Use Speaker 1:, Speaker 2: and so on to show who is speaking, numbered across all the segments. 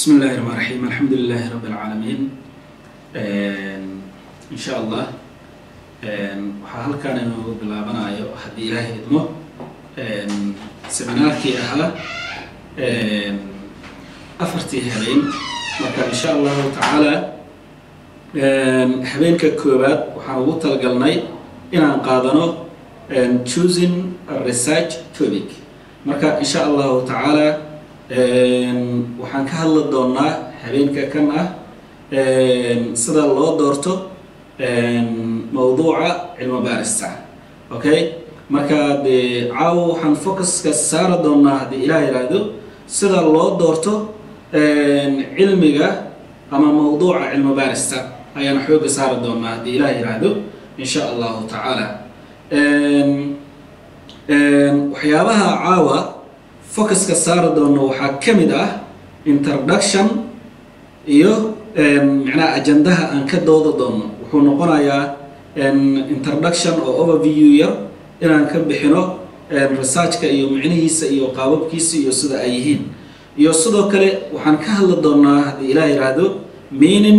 Speaker 1: بسم الله الرحمن الرحيم الحمد لله رب العالمين إن شاء الله وحال كان إنه بلابنا حد إلهي إدمه سمناركي أها أفرتي هبين وكان إن شاء الله تعالى هبين ككوبات وحاول تلقلني إن قادنو choosing a research topic marka إن شاء الله تعالى waxaan ka hadli doonaa habeenka kan ah sida loo doorto mawduuca cilmi baarista okay marka caaw waxaan focus ka saar doonaa hadii ilaahay raado sida loo doorto cilmiga ama mawduuca cilmi baarista ayaan xoog saar doonaa hadii ilaahay raado insha Allah ta'ala waxyaabaha caawa focus ka saar doono waxa kamid ah introduction iyo macna ajandaha aan ka doodo doono wuxuu noqonayaa introduction oo overview yar inaan ka bixino research-ka iyo macnihiisa iyo qaababkiisa iyo sida ay yihiin iyo sidoo kale waxaan ka hadli doonaa hadii ilaahay yiraahdo meaning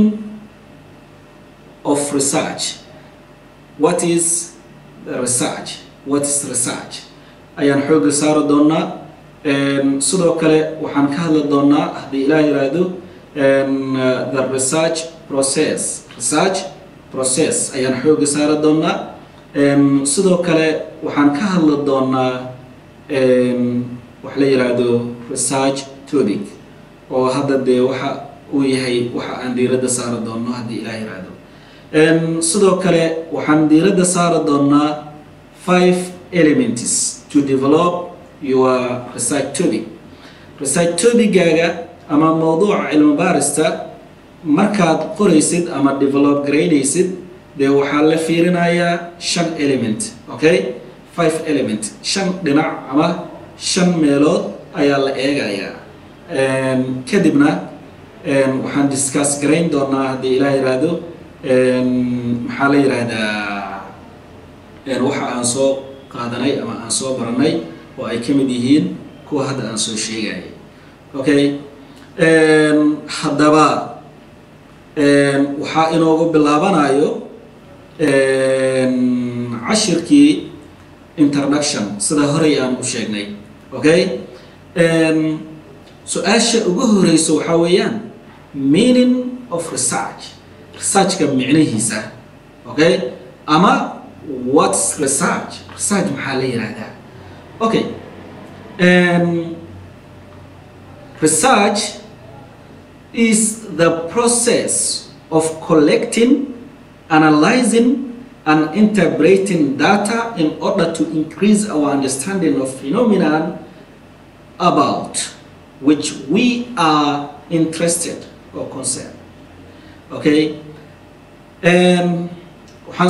Speaker 1: of research what is research ayaan xoog saar doonaa sidoo kale waxaan ka hadli doonaa hadii ilaahay yiraahdo the research process ayaan xoog saar doonaa sidoo kale waxaan ka hadli doonaa wax la yiraahdo research topic oo hadda waxa uu yahay waxa aan diiradda saar doono hadii ilaahay yiraahdo sidoo kale waxaan diiradda saar doonaa 5 elements to develop your research topic gaaga ama mawduuca cilmi baarista markaad qoraysid ama develop gareynaysid waxa la fiirinayaa 5 element okay 5 element 5 dhinac ama 5 meelood ayaa la eegayaa kadibna waxaan discuss gareyn doonaa hadii ilaahay yiraahdo maxaa la yiraahdaa waxa aan soo qaadanay ama aan soo baranay oo ay kamid yihiin kuwa hadda aan soo sheegay okay hadaba waxa inoogu bilaabanayo cashirkii introduction sida hore aan u sheegnay okay su'aasha ugu horeyso waxa weeyaan meaning of research ka macnihiisa okay ama what's research maxaa la yiraahdaa okay research is the process of collecting, analyzing and interpreting data in order to increase our understanding of phenomena about which we are interested or concerned okay waxaan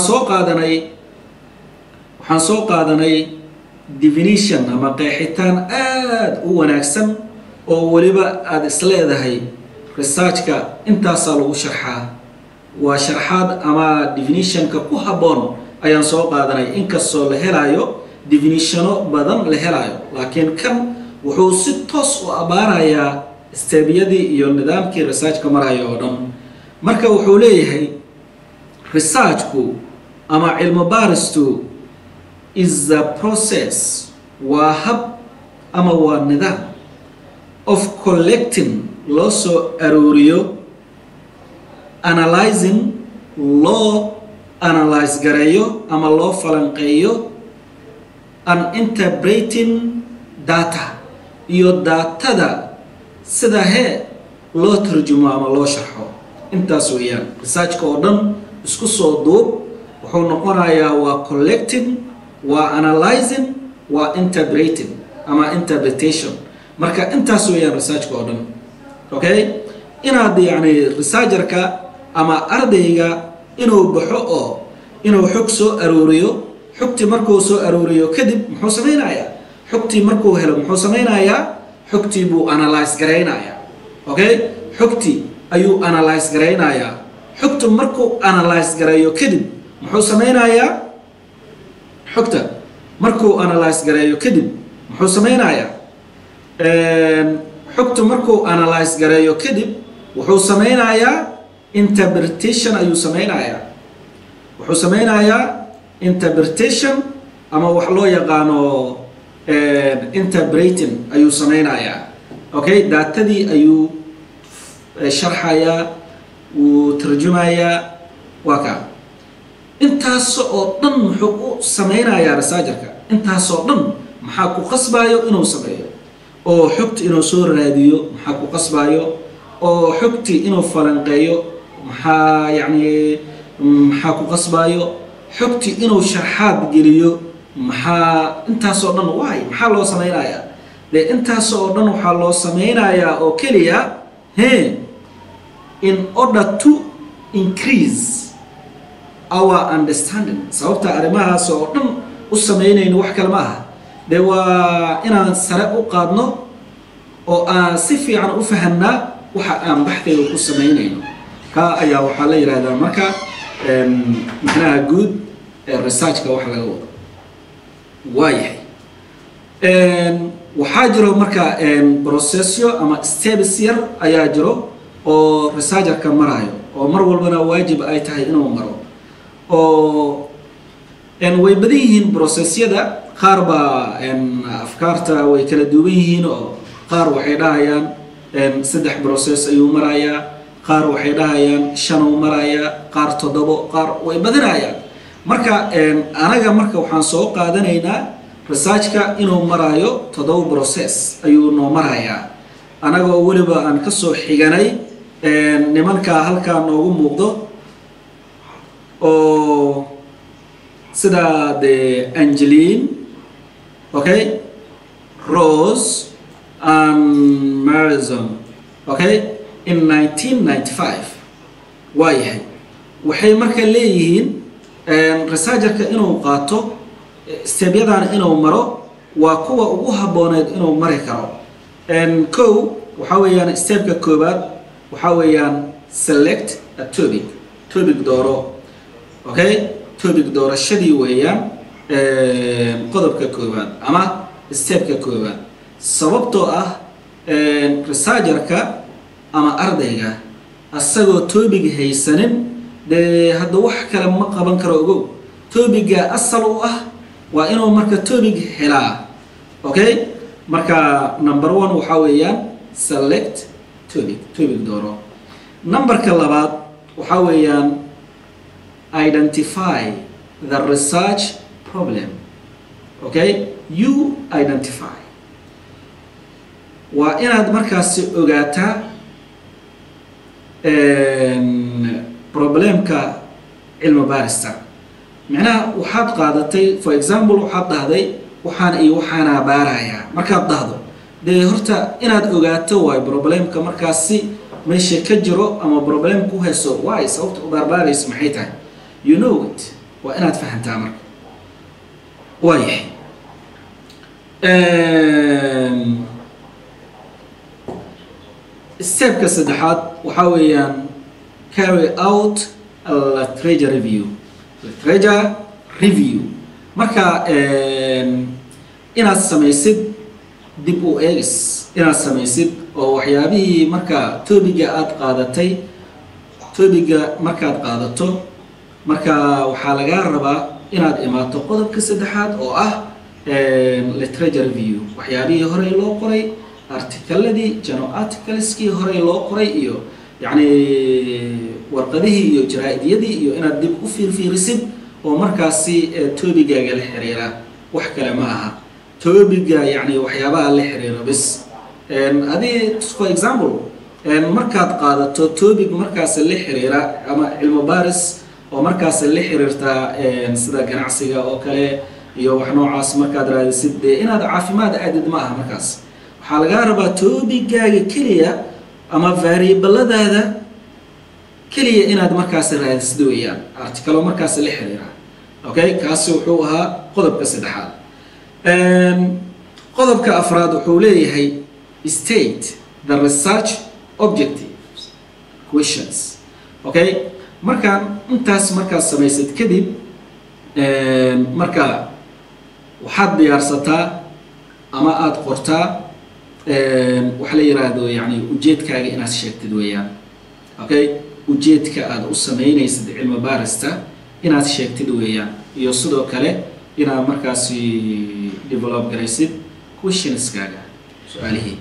Speaker 1: soo qaadanay definition ama qeexitaan aad u wanaagsan oo waliba aad isleedahay research-ka intaas lagu sharxaa waa sharxaad ama definition-ka ku haboon ayaan soo qaadanay inkastoo la helayo definitiono badan la helayo laakiin kan wuxuu si toos u abaarayaa steebiyadii iyo nidaamkii research-ka marayo oo dhan marka wuxuu leeyahay research-ku ama cilmi baaristu is the process waa hab ama waa nidaam of collecting loo soo arooriyo analyzing loo analyze gareeyo ama loo falanqeeyo and interpreting data iyo datada sida loo tarjumo ama loo sharxo intaas weeyaan research-ka oo dhan isku soo duub wuxuu noqonayaa waa collecting waa analyzing waa interpreting ama interpretation marka intaas weeyaan research-ka oo dhan okay inaad yani researcher-ka ama ardayga inuu baxo oo inuu xog soo arooriyo xogtii markuu soo arooriyo kadib muxuu sameynayaa xogtii markuu helo muxuu sameynayaa xogtii buu analyze gareynayaa okay xogtii ayuu analyze gareynayaa xogtu markuu analyze gareeyo kadib muxuu sameynayaa xogta markuu analyze gareeyo kadib muxuu sameynayaa xogta markuu analyze gareeyo kadib wuxuu sameynayaa interpretation ayuu sameynayaa interpretation ama wax loo yaqaano interpreting ayuu sameynayaa okay datadii ayuu sharxayaa uu tarjumayaa waka intaas oo dhan wuxuu u sameynayaa researcherka intaas oo dhan maxaa ku qasbayo inuu sameeyo oo xogta inuu soo raadiyo maxaa ku qasbayo oo xogti inuu falanqeeyo maxaa ku qasbayo xogti inuu sharxaad geliyo maxaa intaas oo dhan maxaa loo sameynayaa intaas oo dhan waxaa loo sameynayaa oo kaliya in order to increase our understanding sababta arimahaas oo dhan u sameynayno wax kale ma aha waa inaan sare u qaadno oo aan si fiican u fahamnaa waxa aan baxthayga ku sameynayno ka ayaa waxaa la yiraahdaa marka macnaha guud researchka wax laga wado waayahay waxaa jiro marka processyo ama steps yar ayaa jiro oo researcherka marayo oo mar walbana waajib ay tahay inuu maro oo way badan yihiin processyada qaar baa afkaarta way kala duwan yihiin oo qaar waxay dhahayaan 3 process ayuu marayaa qaar waxay dhahayaan 5 uu marayaa qaar 7 qaar way badanayaan marka anaga marka waxaan soo qaadanaynaa researchka inuu marayo 7 process ayuu noo marayaa anaga oo waliba aan ka soo xiganay nimanka halka noogu muuqdo oo sida Angeline okay Rose and Marizon okay in 1995 waayahay waxay marka leeyihiin researcherka inuu qaato stepyadan inuu maro waa kuwa ugu habooneed inuu mari karo kow waxa weeyaan stepka koobaad waxa weeyaan select a topic dooro okay topic doorashadii weeyaan qodobka koobaad ama stepka koobaad sababtoo ah researcherka ama ardayga asagoo topic haysanin hadda wax kale ma qaban karo ogow topiga asal u ah waa inuu marka topic helaa okay marka number 1 waxa weeyaan select topic dooro numberka labaad waxa weeyaan identify the research problem okay you identify waa inaad markaas ogaataa problemka cilmi baarista macnaha waxaad qaadatay for example waxaad dhahday waxaan iyo waxaana baaraya markaad dhahdo horta inaad ogaato way problemka markaasi meesha ka jiro ama problem ku hayso way sababta u baarbaarayso maxay tahay you know it waa inaad fahantaa marka waayahay stepka saddexaad waxa weeyaan carry out a literature review marka inaad samaysid dib u eegis inaad samaysid oo waxyaabihii marka topiga aad qaadatay topiga markaad qaadato marka waxaa laga rabaa inaad imaato qodobka saddexaad oo ah literature review waxyaabihii hore loo qoray articleladii journal articleski hore loo qoray iyo yani warqadihii iyo jaraa'idiyadii iyo inaad dib u fiirisid oo markaasi topigaga la xiriira wax kale ma aha topiga yani waxyaabaha la xiriira bis hadii for example markaad qaadato topic markaas la xiriira ama cilmi baaris oo markaas la xiriirta sida ganacsiga oo kale iyo wax noocaas markaad raadisid inaad caafimaad aadid ma aha markaas waxaa laga rabaa topigaga kaliya ama variabladaada kaliya inaad markaas raadisid weeyaan article markaas la xiriira okay kaasi wuxuu ahaa qodobka saddexaad qodobka afraad wuxuu leeyahay state the research objectives questions okay markaan intaas markaas samaysid kadib marka waxaad diyaarsataa ama aad qortaa waxa la yiraahdo yani ujeedkaaga inaad sheegtid weeyaan okay ujeedka aad u sameynaysid cilmi baarista inaad sheegtid weeyaan iyo sidoo kale inaad markaasi develop garaysid questionskaaga su'aalihii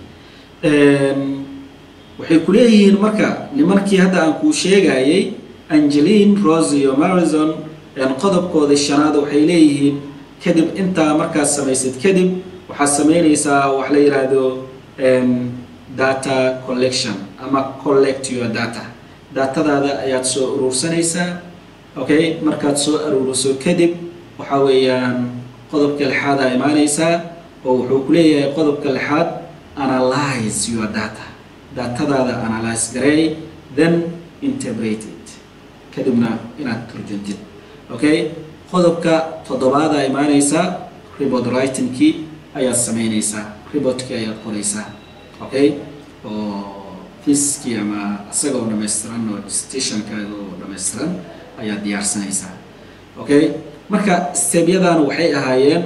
Speaker 1: waxay ku leeyihiin marka nimankii hadda aan ku sheegayay Angeline Rose iyo Marizon qodobkooda shanaad waxay leeyihiin kadib inta markaas samaysid kadib waxaad sameynaysaa wax la yiraahdo data collection ama collect your datadaada ayaad soo urursanaysaa okay markaad soo ururiso kadib waxa weeyaan qodobka lixaad ay imaanaysaa oo wuxuu ku leeyahay qodobka lixaad analyze your datadaada analyze garay then interpret it kadibna inaad turjuntid okay qodobka toddobaad ay imaanaysaa report writing key ayaad sameynaysaa report kii ayaad qoraysaa okay oo fiski ama asagoo dhameystiran oo stationkaaga oo dhameystiran ayaad diyaarsanaysaa okay marka stepyadan waxay ahaayeen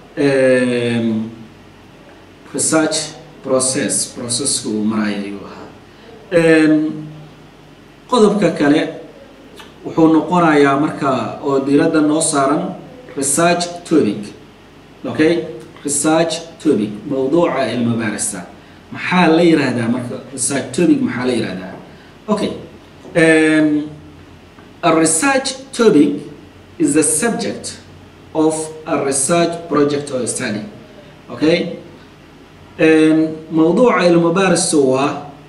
Speaker 1: research processku uu marayo ayuu ahaa qodobka kale wuxuu noqonayaa marka oo diiradda noo saaran research topic okay research topic mawduuca cilmi baarista maxaa la yiraahdaa marka research topic maxaa la yiraahdaa okay a research topic is the subject of a research project or study okay موضوع علم بارس هو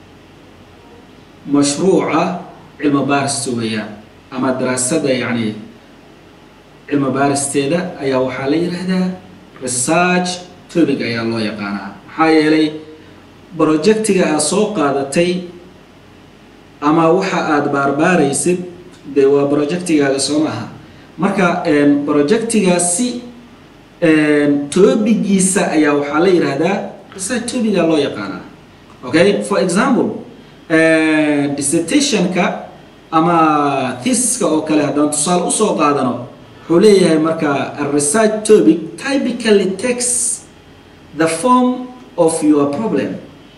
Speaker 1: مشروع علم بارس ويا أما دراسة يعني علم بارس تدا أي وحالي هذا research topic أي الله يقانا هاي لي project أسوق هذا تي أما وحى أدبار باريسد ده project هذا سماها مركا project سي topic جيسا أي وحالي هذا research topic الله يقانا okay for example dissertation ka ama thesis ka oo kale hadaan tusaale u soo qaadano wuxuu leeyahay marka a research topic typically takes the form of your problem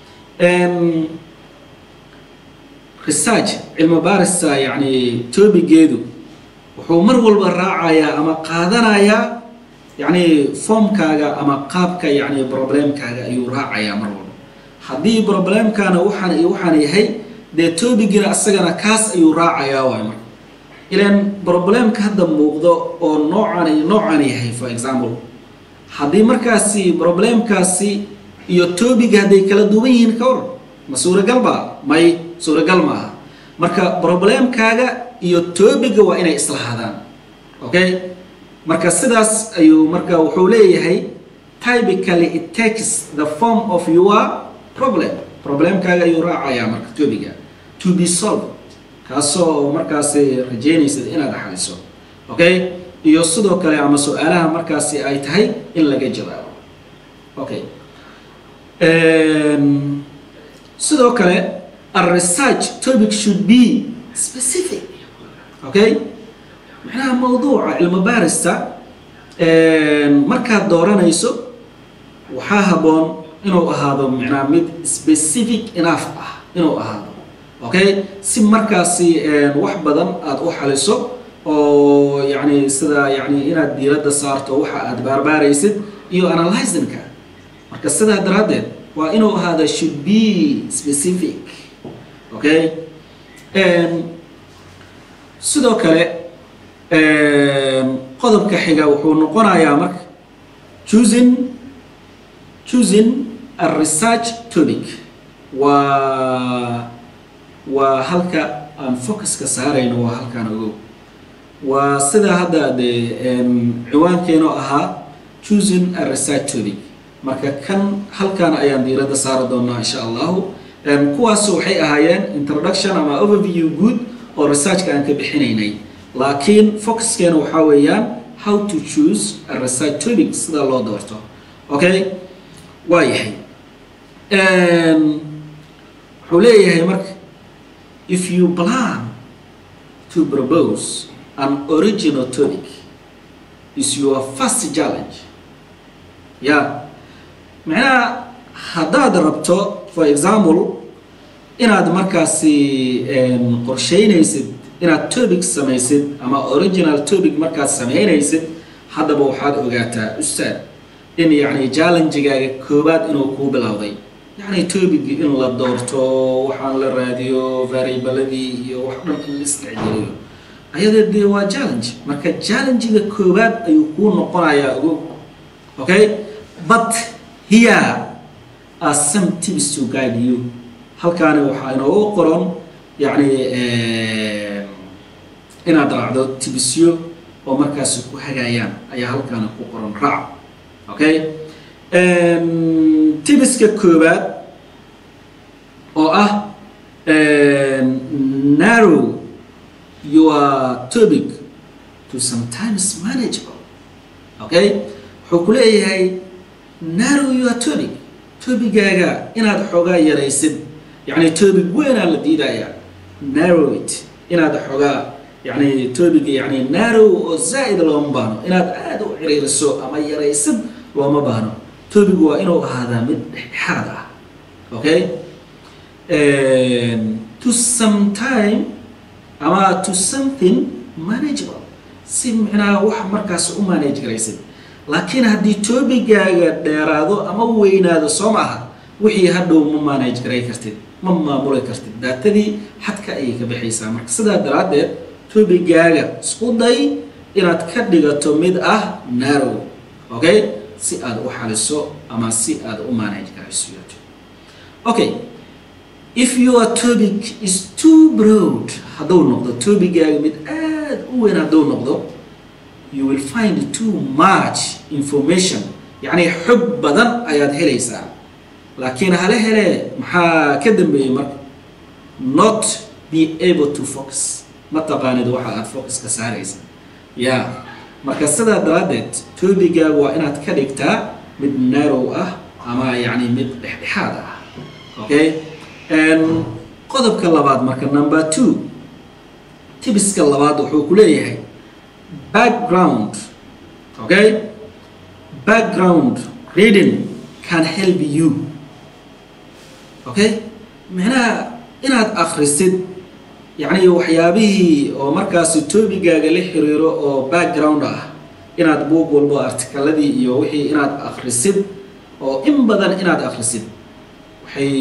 Speaker 1: research cilmi baarista yani topigeedu wuxuu mar walba raacayaa ama qaadanayaa يعني فهم كاجا أما قاب كا يعني problem كاجا يراعى يا مرور هذه problem كان وحني هي ده توبي جرا السجنة كاس يراعى يا وامر إلين problem كهذا موضوع أو نوعاني هي for example هذه مركزي problem كاسي يتوبي جهدي كلا دوبين كور مسورة قلبا ماي سورة قلبها مركا problem كاجا يتوبي جوا إنا إصلاح هذا okay marka sidaas ayuu marka wuxuu leeyahay typically it takes the form of your problem kaaga ayuu raacaya marka topiga to be solved kaasoo markaas rajeynaysa inaad xaliso okay iyo sidoo kale ama su'aalaha markaas ay tahay in laga jawaabo okay sidoo kale a research topic should be specific okay معناها موضوع علم بارستا مركز دورانيسو وحاهبون إنه هذا معناه مد specific enough إنه هذا أوكي سي مركزي واحد بدن أروح على السوق أو يعني سدا يعني إن الديرة صارت وح أدبار باريسد يو analyze ذنك مركز سدا درادة وإنه هذا should be specific أوكي سدا كله قدم كحجة وحنقنا يا مرك choosing a research topic وهلك أن focus كسارين وهلك نقول وسده هذا عنوان كانوا choosing a research topic مرك كان هلك أنا أيام ديرة صار دونا إن شاء الله كواس وحي أهايان introduction أما overview good or research كان كبحنيني لكن فوكس كانوا حاويان how to choose a research topic سدا الله دورته okay وايحي حوليه مرك if you plan to propose an original topic is your first challenge yeah معناها haddaad rabto for example inaad markaasi qorsheynaysid inaad topic samaysid ama original topic markaad samaynaysid haddaba waxaad ogaataa ustaad in yacni challenge-gaaga koobaad inuu kuu bilowday yacni topic in la doorto waxaan la raadiyo variabladii iyo wax dhan in la isticmaaliyo ayada dee waa challenge marka challenge-ga koobaad ayuu kuu noqonayaa ugu okay but here are some tips to guide you halkaani waxaa inoogu qoran yacni inaad raacdo tibisyo oo markaasi ku hagayaan ayaa halkaani ku qoran raac okay tibiska koobaad oo ah narrow your topic to sometimes manageable okay wuxuu ku leeyahay narrow your topic topigaaga inaad xoogaa yaraysid يعني topic وين على ديدايا narrow it inaad xogaa يعني topic يعني narrow oo zaid loo baano inaad aad u ciriiriso ama yaraysid looma baano topic waa inuu ahaadaa mid dhexdhexaad ah okay to sometime ama to something manageable si macnaa wax markaas u manage garaysid laakiin haddii topigaaga dheeraado ama weynaado soo maaha wixii hadhow ma manage garay kartid ma maamuli kartid daatadii xadka ayay ka bixaysaa marka sidaa daraadeed topigaaga isku day inaad ka dhigato mid ah narrow okay si aad u xaliso ama si aad u manage garayso okay if your topic is too broad hadduu noqdo topigaaga mid aad u weyn hadduu noqdo you will find too much information يعني xog badan ayaad helaysaa laakiin hala hele maxaa ka dambeeyay marka not be able to focus ma taqaanid waxa aad focus ka saaraysa ya marka sidaa daraadeed topigaaga waa inaad ka dhigtaa mid narrow ah ama yani mid dhexdhexaad ah okay qodobka labaad marka number 2 tibiska labaad wuxuu ku leeyahay background okay background reading can help you okay macnaha inaad akhrisid يعني وحيابه أو مركز توبيجا اللي حريره أو background إناد بوق والبو article الذي يوحي إناد أخرسد أو إن بدن إناد أخرسد وحي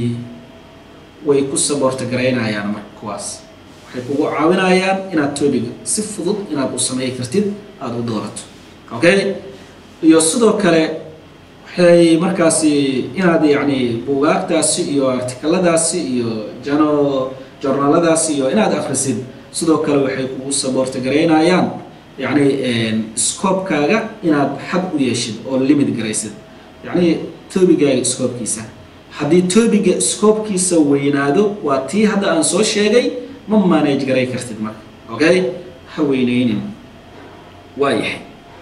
Speaker 1: ويكوس بورتجرين عيان مركواس وحي كوجو عاون عيان إناد توبيجا صفضت إناد أسمعي كرتيد أدو دورت أوكي يصدق كله وحي مركزي إناد يعني بوقات داسي يو article داسي يو جانو journaladaasi iyo inaad akhrisid sidoo kale waxay kugu support gareynayaan yani scope-kaaga inaad xad u yeeshid oo limit garaysid yani topigaaga scope-kiisa haddii topiga scope-kiisa weynaado waa tii hadda aan soo sheegay ma manage garay kartid marka okay ha weynaynin waayahay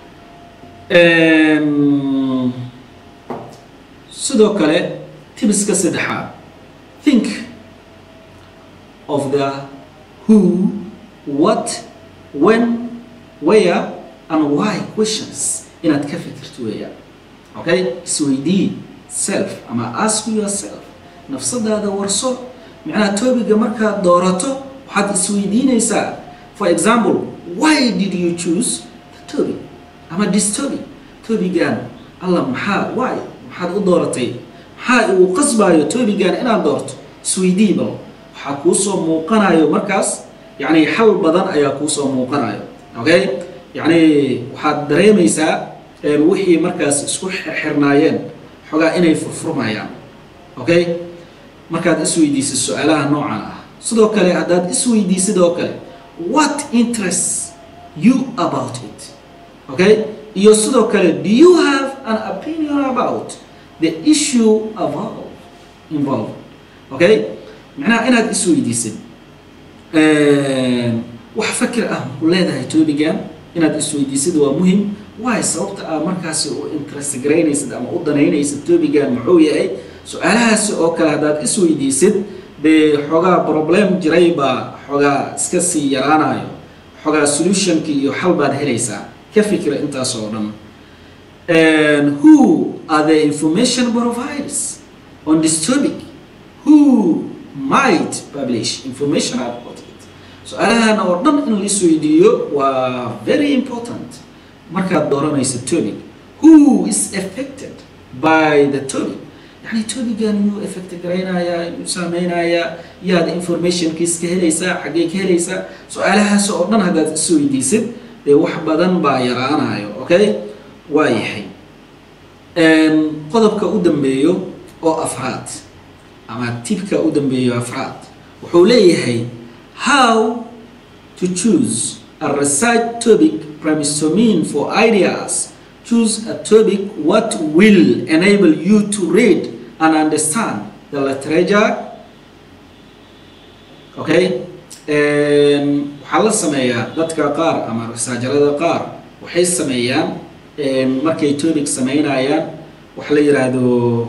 Speaker 1: sidoo kale tibiska saddexaad think of the who, what, when, where, and why questions in a cafeteria. Okay? So we self. Ama ask yourself. نفسد هذا ورصو. معناه توبي جمرك دورته وحد سويدين يسا. For example, why did you choose the topic? أما this topic. توبي جان. الله محا why محا دورتي. محا وقصبة توبي جان أنا دورت. سويدي بلو. حكوسو موقنايو مركز يعني حل بدن أيا كوسو موقنايو أوكي يعني وحد دريميسا الوحي مركز سكوح حرنايين حقا إني فرمايان أوكي مركز إسوي ديس السؤالها نوعا صدو كالي عداد إسوي ديس دو كالي what interests you about it أوكي إيو صدو كالي do you have an opinion about the issue involved أوكي معناها إنها تسوي ديسن وحفكر ولادها توبيجان إنها تسوي ديسن ومهم واي صوت مركز وإنترست جرينيس أما أضنينيس توبيجان معوية أي سؤالها سؤال هذا تسوي ديسن بحاجة بروبلم جريبة حاجة سكسي يرانا حاجة solution كي يحل بعد هريسا كفكرة أنت صورنا who are the information providers on this topic who might publish information about it. سؤالها نوردن إن لسويديو و very important marka dooranaysa topic who is affected by the topic يعني topic يو affect قرينايا يسامينايا يا information كيس كهليسا حقيقة كهليسا سؤالها سؤالنا هذا السويدي سد wax badan baa yaraanayo okay waayahay qodobka u dambeeyo oo afraad ama tibka u dambeeyo afraad wuxuu leeyahay how to choose a research topic brainstorming for ideas. Choose a topic what will enable you to read and understand the literature. Okay, waxaa la sameeyaa dadka qaar ama researcherada qaar waxay sameeyaan markay topic sameynayaan wax la yiraahdo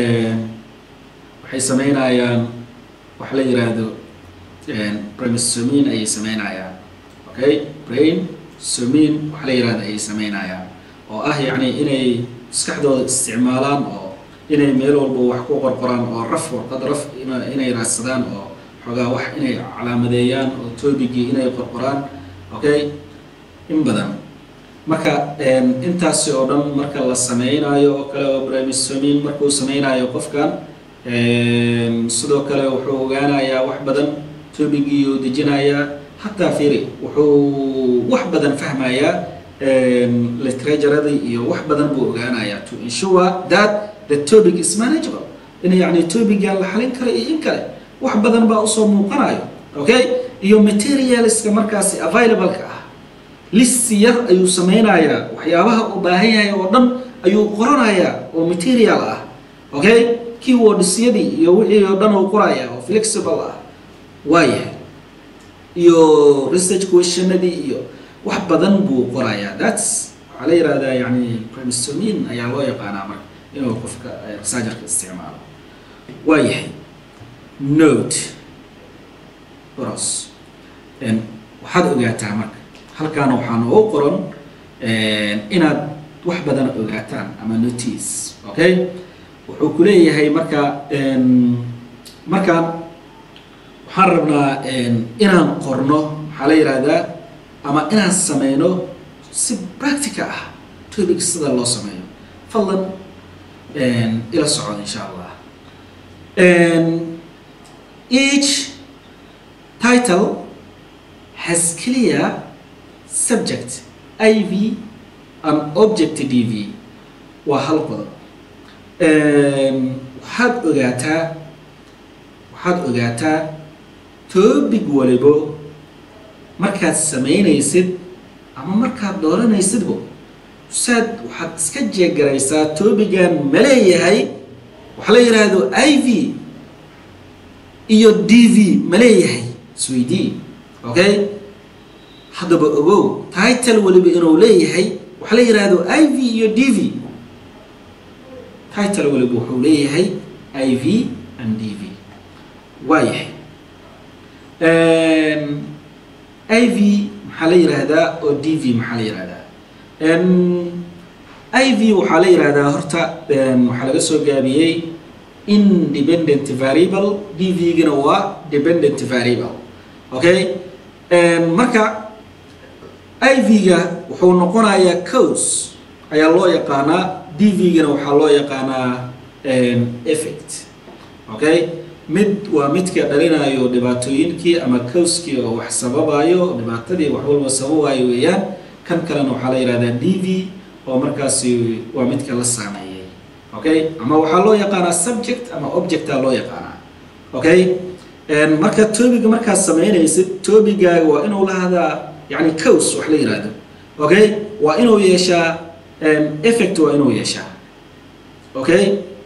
Speaker 1: waxay sameynayaan wax la yiraahdo brainstorming ay sameynayaan. Okay, brainstorming wax la yiraahdo ay sameynayaan oo ah yani inay maskaxdooda isticmaalaan oo inay meel walba wax ku qorqoraan oo raf warqad raf inay raadsadaan oo xogaa wax inay calaamadeeyaan oo topic-gi inay qorqoraan. Okay, in badan marka intaas oo dhan marka la sameynayo oo kale oo brainstorming markuu sameynayo qofkan sidoo kale wuxuu ogaanayaa wax badan topic-gi uu dejinayaa hatta fiiri wuxuu wax badan fahmayaa literature iyo wax badan buu ogaanayaa to ensure that the topic is manageable in yani topic-ga la xalin karo iyo in kale wax badan baa u soo muuqanayo. Okay, iyo materialska markaas available ka ah list yar ayuu sameynayaa waxyaabaha uu baahan yahay oo dhan ayuu qoranayaa oo material ah. Okay, keywords yadii iyo wixii oo dhan uu qorayaa oo flexible ah waayahay iyo research questionadii iyo wax badan buu qorayaa. That's waxa la yiraahdaa yani brainstorming ayaa loo yaqaanaa marka inuu qofka researcherka isticmaalo. waayahay note boros waxaad ogaataa marka halkaan waxaan u qoran inaad wax badan ogaataan ama notice. Okay, wuxuu ku leeyahay marka markaan waxaan rabnaa inaan qorno waxaa la yiraahdaa ama inaan sameyno si practical ah topic sida loo sameeyo. fadlan ila socod insha Allah. Each title has clear subject IV and object DV. waa hal qodob. waxaad ogaataa topic walibo markaad sameynaysid ama markaad dooranaysidbo waxaad iska jeegaraysaa topic-gan ma leeyahay waxa la yiraahdo IV iyo DV ma leeyahay isweydii. Okay, haddaba ogow title waliba inuu leeyahay waxa la yiraahdo IV iyo DV. title waliba wuxuu leeyahay IV and DV. waayahay IV maxaa la yiraahdaa oo DV maxaa la yiraahdaa? IV waxaa la yiraahdaa horta waxaa laga soo gaabiyey independent variable, DV-gana waa dependent variable. Okay, marka IV-ga wuxuu noqonayaa cause ayaa loo yaqaanaa, DV-gana waxaa loo yaqaanaa effect. Okay, mid waa midka dhalinayo dhibaatooyinkii ama cause-kii oo wax sababayo dhibaatadii wax walba sababayo weeyaan. kan kalena waxaa la yiraahdaa DV oo markaasi waa midka la saameeyay. Okay, ama waxaa loo yaqaanaa subject ama object loo yaqaanaa. Okay, marka topic-ga markaad sameynaysid topic-gaaga waa inuu lahaadaa yani cause wax la yiraahdo. Okay, waa inuu yeeshaa effect waa inuu yeeshaa. Okay,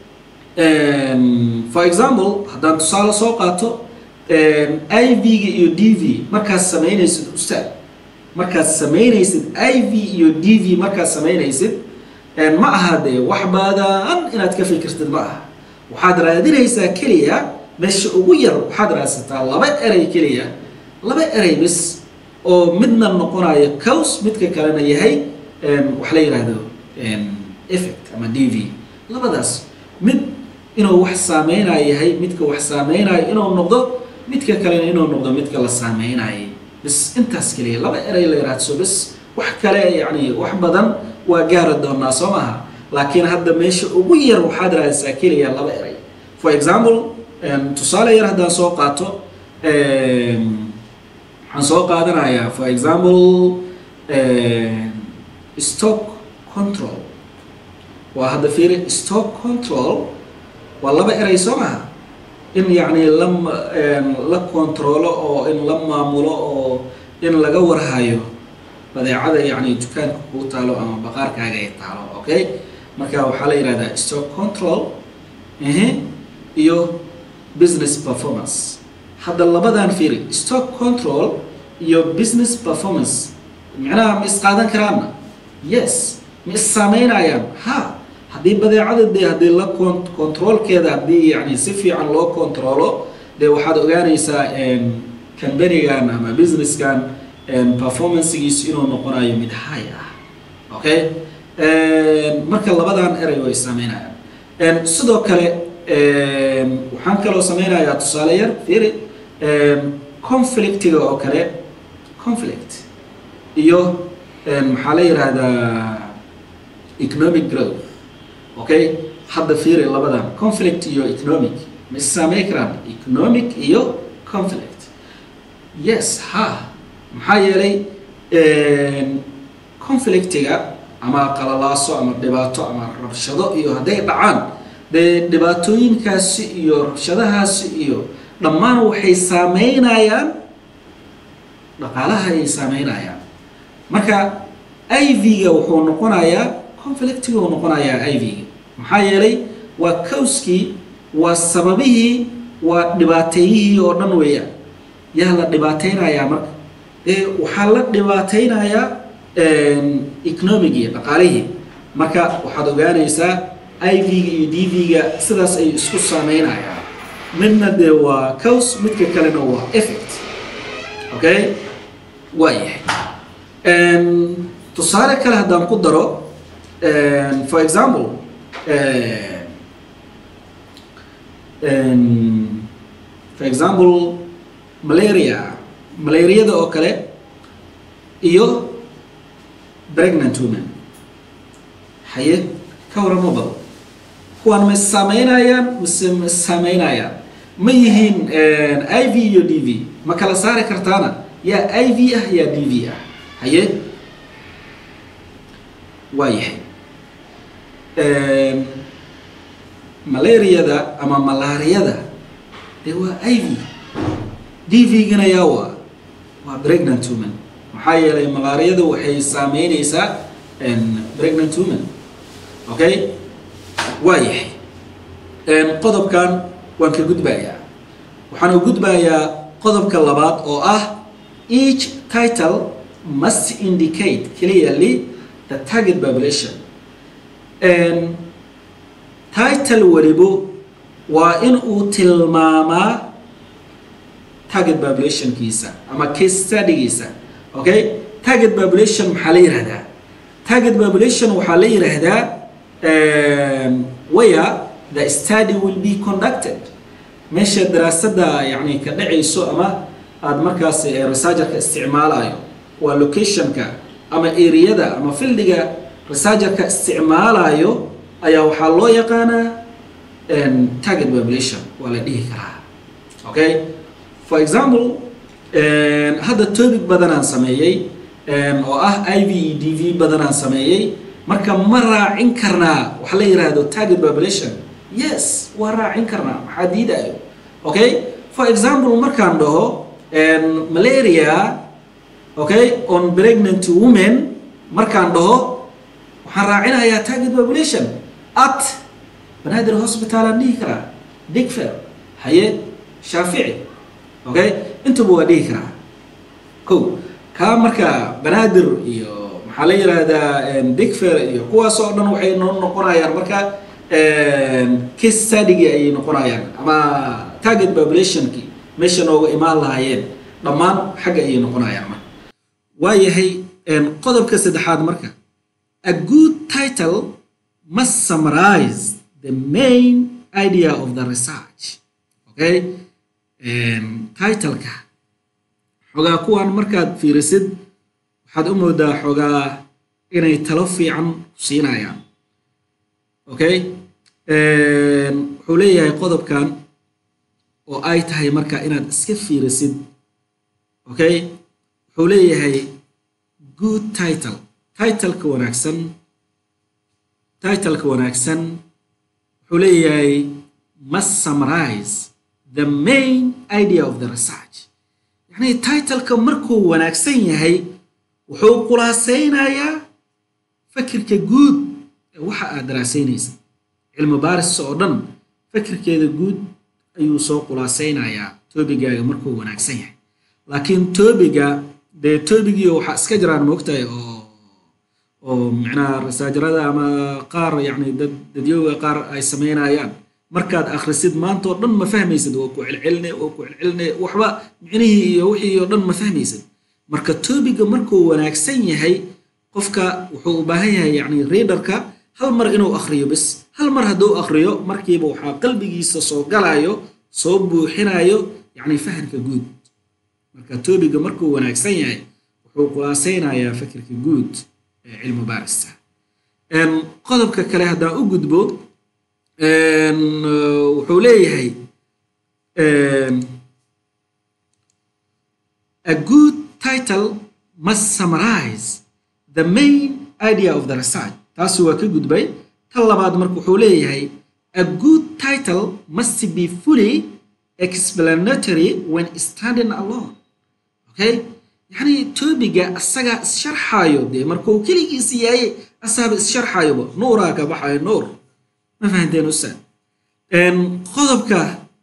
Speaker 1: for example haddaan tusaale soo qaato IV-ga iyo DV markaad sameynaysid ustaad markaad sameynaysid IV iyo DV markaad sameynaysid ma aha dee wax badan inaad ka fikirtid ma aha. waxaad raadinaysaa keliya meesha ugu yar waxaad raadsataa laba eray keliya, laba eray bis oo midna noqonayo cause midka kalena yahay wax la yiraahdo effect ama DV. labadaas mid إنه وح سامينا هي متك وح سامينا إنه النقطة متك كلنا إنه النقطة متك لا سامينا هي بس أنت أسكلي لا بقرا اللي راتسو بس وح كلا يعني وح بدن وجارد الناس وماها لكن هذا مش وير وحدر الساكلي يلا بقرا for example تصالي يرهدا سوقاتو عن سوق هذا يا for example stock control وهذا في stock control والله بقرا يسمعها إن يعني لما لا كنترول أو إن لما ملو أو إن لجور هايو بدي عادة يعني دكان كوتالو أما بقار كاجي تالو أوكي مركا وحالة هذا stock control يو business performance هذا اللي بدأ نفيري stock control يو business performance معناها مسقادن كرامنا yes مسامين أيام ها هذه بدأ عدد ده هذه لا كنترول كذا هذه يعني سفي عن لو كنترولو ده واحد أغاني سا كان بني كان أما business كان performance يسينو نقرأ يوم الحياة أوكي مركل الله بدأ نقرأ ويسامين أيام صدق كله وحن كلو سمينا يا تصالير فيري conflict أو كله conflict يو محلي هذا economic growth اوكي حد فيري الله بدأ conflict يو economic مش سامي كلام economic يو conflict yes ها محيري conflict يا أما قللاصو أما دباتو أما ربشدو يو هدي بعان دباتوين كاسي يو ربشدها سي يو لما وحي سامينايا dhaqaalaha ay saameynayaan marka IV-ga wuxuu noqonayaa conflict-ga uu noqonayaa IV-ga maxaa yeelay waa cause-kii waa sababihii waa dhibaatayihii oo dhan weeyaan yaa la dhibaateynayaa marka waxaa la dhibaateynayaa economic-ga dhaqaalihii marka waxaad ogaanaysaa IV-ga iyo DV-ga sidaas ay isku saameynayaan midna dee waa cause midka kalena waa effect okay وايه تصارع كله هدام قدره for example malaria ده أكله إيو pregnant women حيه كورا مبل هو أنا مسامين أيام ما يهين IV يو DV ما كلا صار كرتانا يا IV يا DV هي وايه ملاريا ده أما ملاريا ده هو IV DV جنا يوا pregnant women محايا الملاريا ده وحي سامين يسا pregnant women أوكي وايه قضب كان وانك جود بايا وحنا جود بايا قضب كلابات أو each title must indicate clearly the target population and title وريبو وإن أتلماما target population كيسا أما case study كيسا okay target population محلي هذا target population وحلي هذا ويا the study will be conducted مش الدراسة يعني كدعي سوء ما هذا مركز رساجر كاستعمال أيوه واللوكيشن كا أما إيريا ده أما فيلدجا رساجر كاستعمال أيوه أيوه حلو يقانا إن target population ولا ديه كرا أوكي for example هذا topic بدنا نسميه أو IV DV بدنا نسميه مركز مرة عنكرنا وحلي هذا target population yes ورا عنكرنا حديدة أيوه أوكي for example مركز عنده malaria okay on pregnant women markaan dhaho waxaan raacinayaa target population at banaadir hospital aan dhihi karaa digfair haye shaafici okay intuba waa dhihi karaa kow kaa marka banaadir iyo maxaa la yiraahdaa digfair iyo kuwaas oo dhan waxay noqonayaan marka case study ay noqonayaan ama target population-ki meesha nooga imaan lahaayeen dhammaan xagga ay noqonayaan marka waayahay qodobka saddexaad marka a good title must summarize the main idea of the research. Okay, title-ka xogaa kuwan markaad fiirisid waxaad u moodaa xogaa inay talo fiican siinayaan. Okay, wuxuu leeyahay qodobkan oo ay tahay marka inaad iska fiirisid. Okay, wuxuu leeyahay good title. Title-ka wanaagsan wuxuu leeyahay must summarize the main idea of the research. يعني title-ka markuu wanaagsan yahay wuxuu khulaasaynayaa fikirka guud ee waxa aad daraasaynaysid. cilmi baaris oo dhan fikirkeeda guud ayuu soo khulaasaynayaa topic-gaaga markuu wanaagsan yahay. laakiin topic-gii waxa iska jiraan moogtahay oo macnaha researcherada ama qaar yani dadyooga qaar ay sameynayaan markaad akhrisid maanta oo dhan ma fahmaysid oo ku celceline waxba micnihii iyo wixii oo dhan ma fahmaysid. marka topic-ga markuu wanaagsan yahay qofka wuxuu u baahan yahay yani readerka hal mar inuu akhriyo bas. hal mar hadduu akhriyo markiiba waxaa qalbigiisa soo galayo soo buuxinayo yani fahamka guud. marka topic-ga markuu wanaagsan yahay wuxuu khulaasaynayaa fikirka guud ee cilmi baarista. qodobka kale haddaan u gudbo wuxuu leeyahay a good title must summarize the main idea of the research. taasi waa ka gudbay. tan labaad marka wuxuu leeyahay a good title must be fully explanatory when standing alone. Okay, يعني topic-ga asaga isharxayo dee markuu keligiisa yahay asaaba isharxayoba nuuraa ka baxayo nuur. ma fahanteen ustaad? qodobka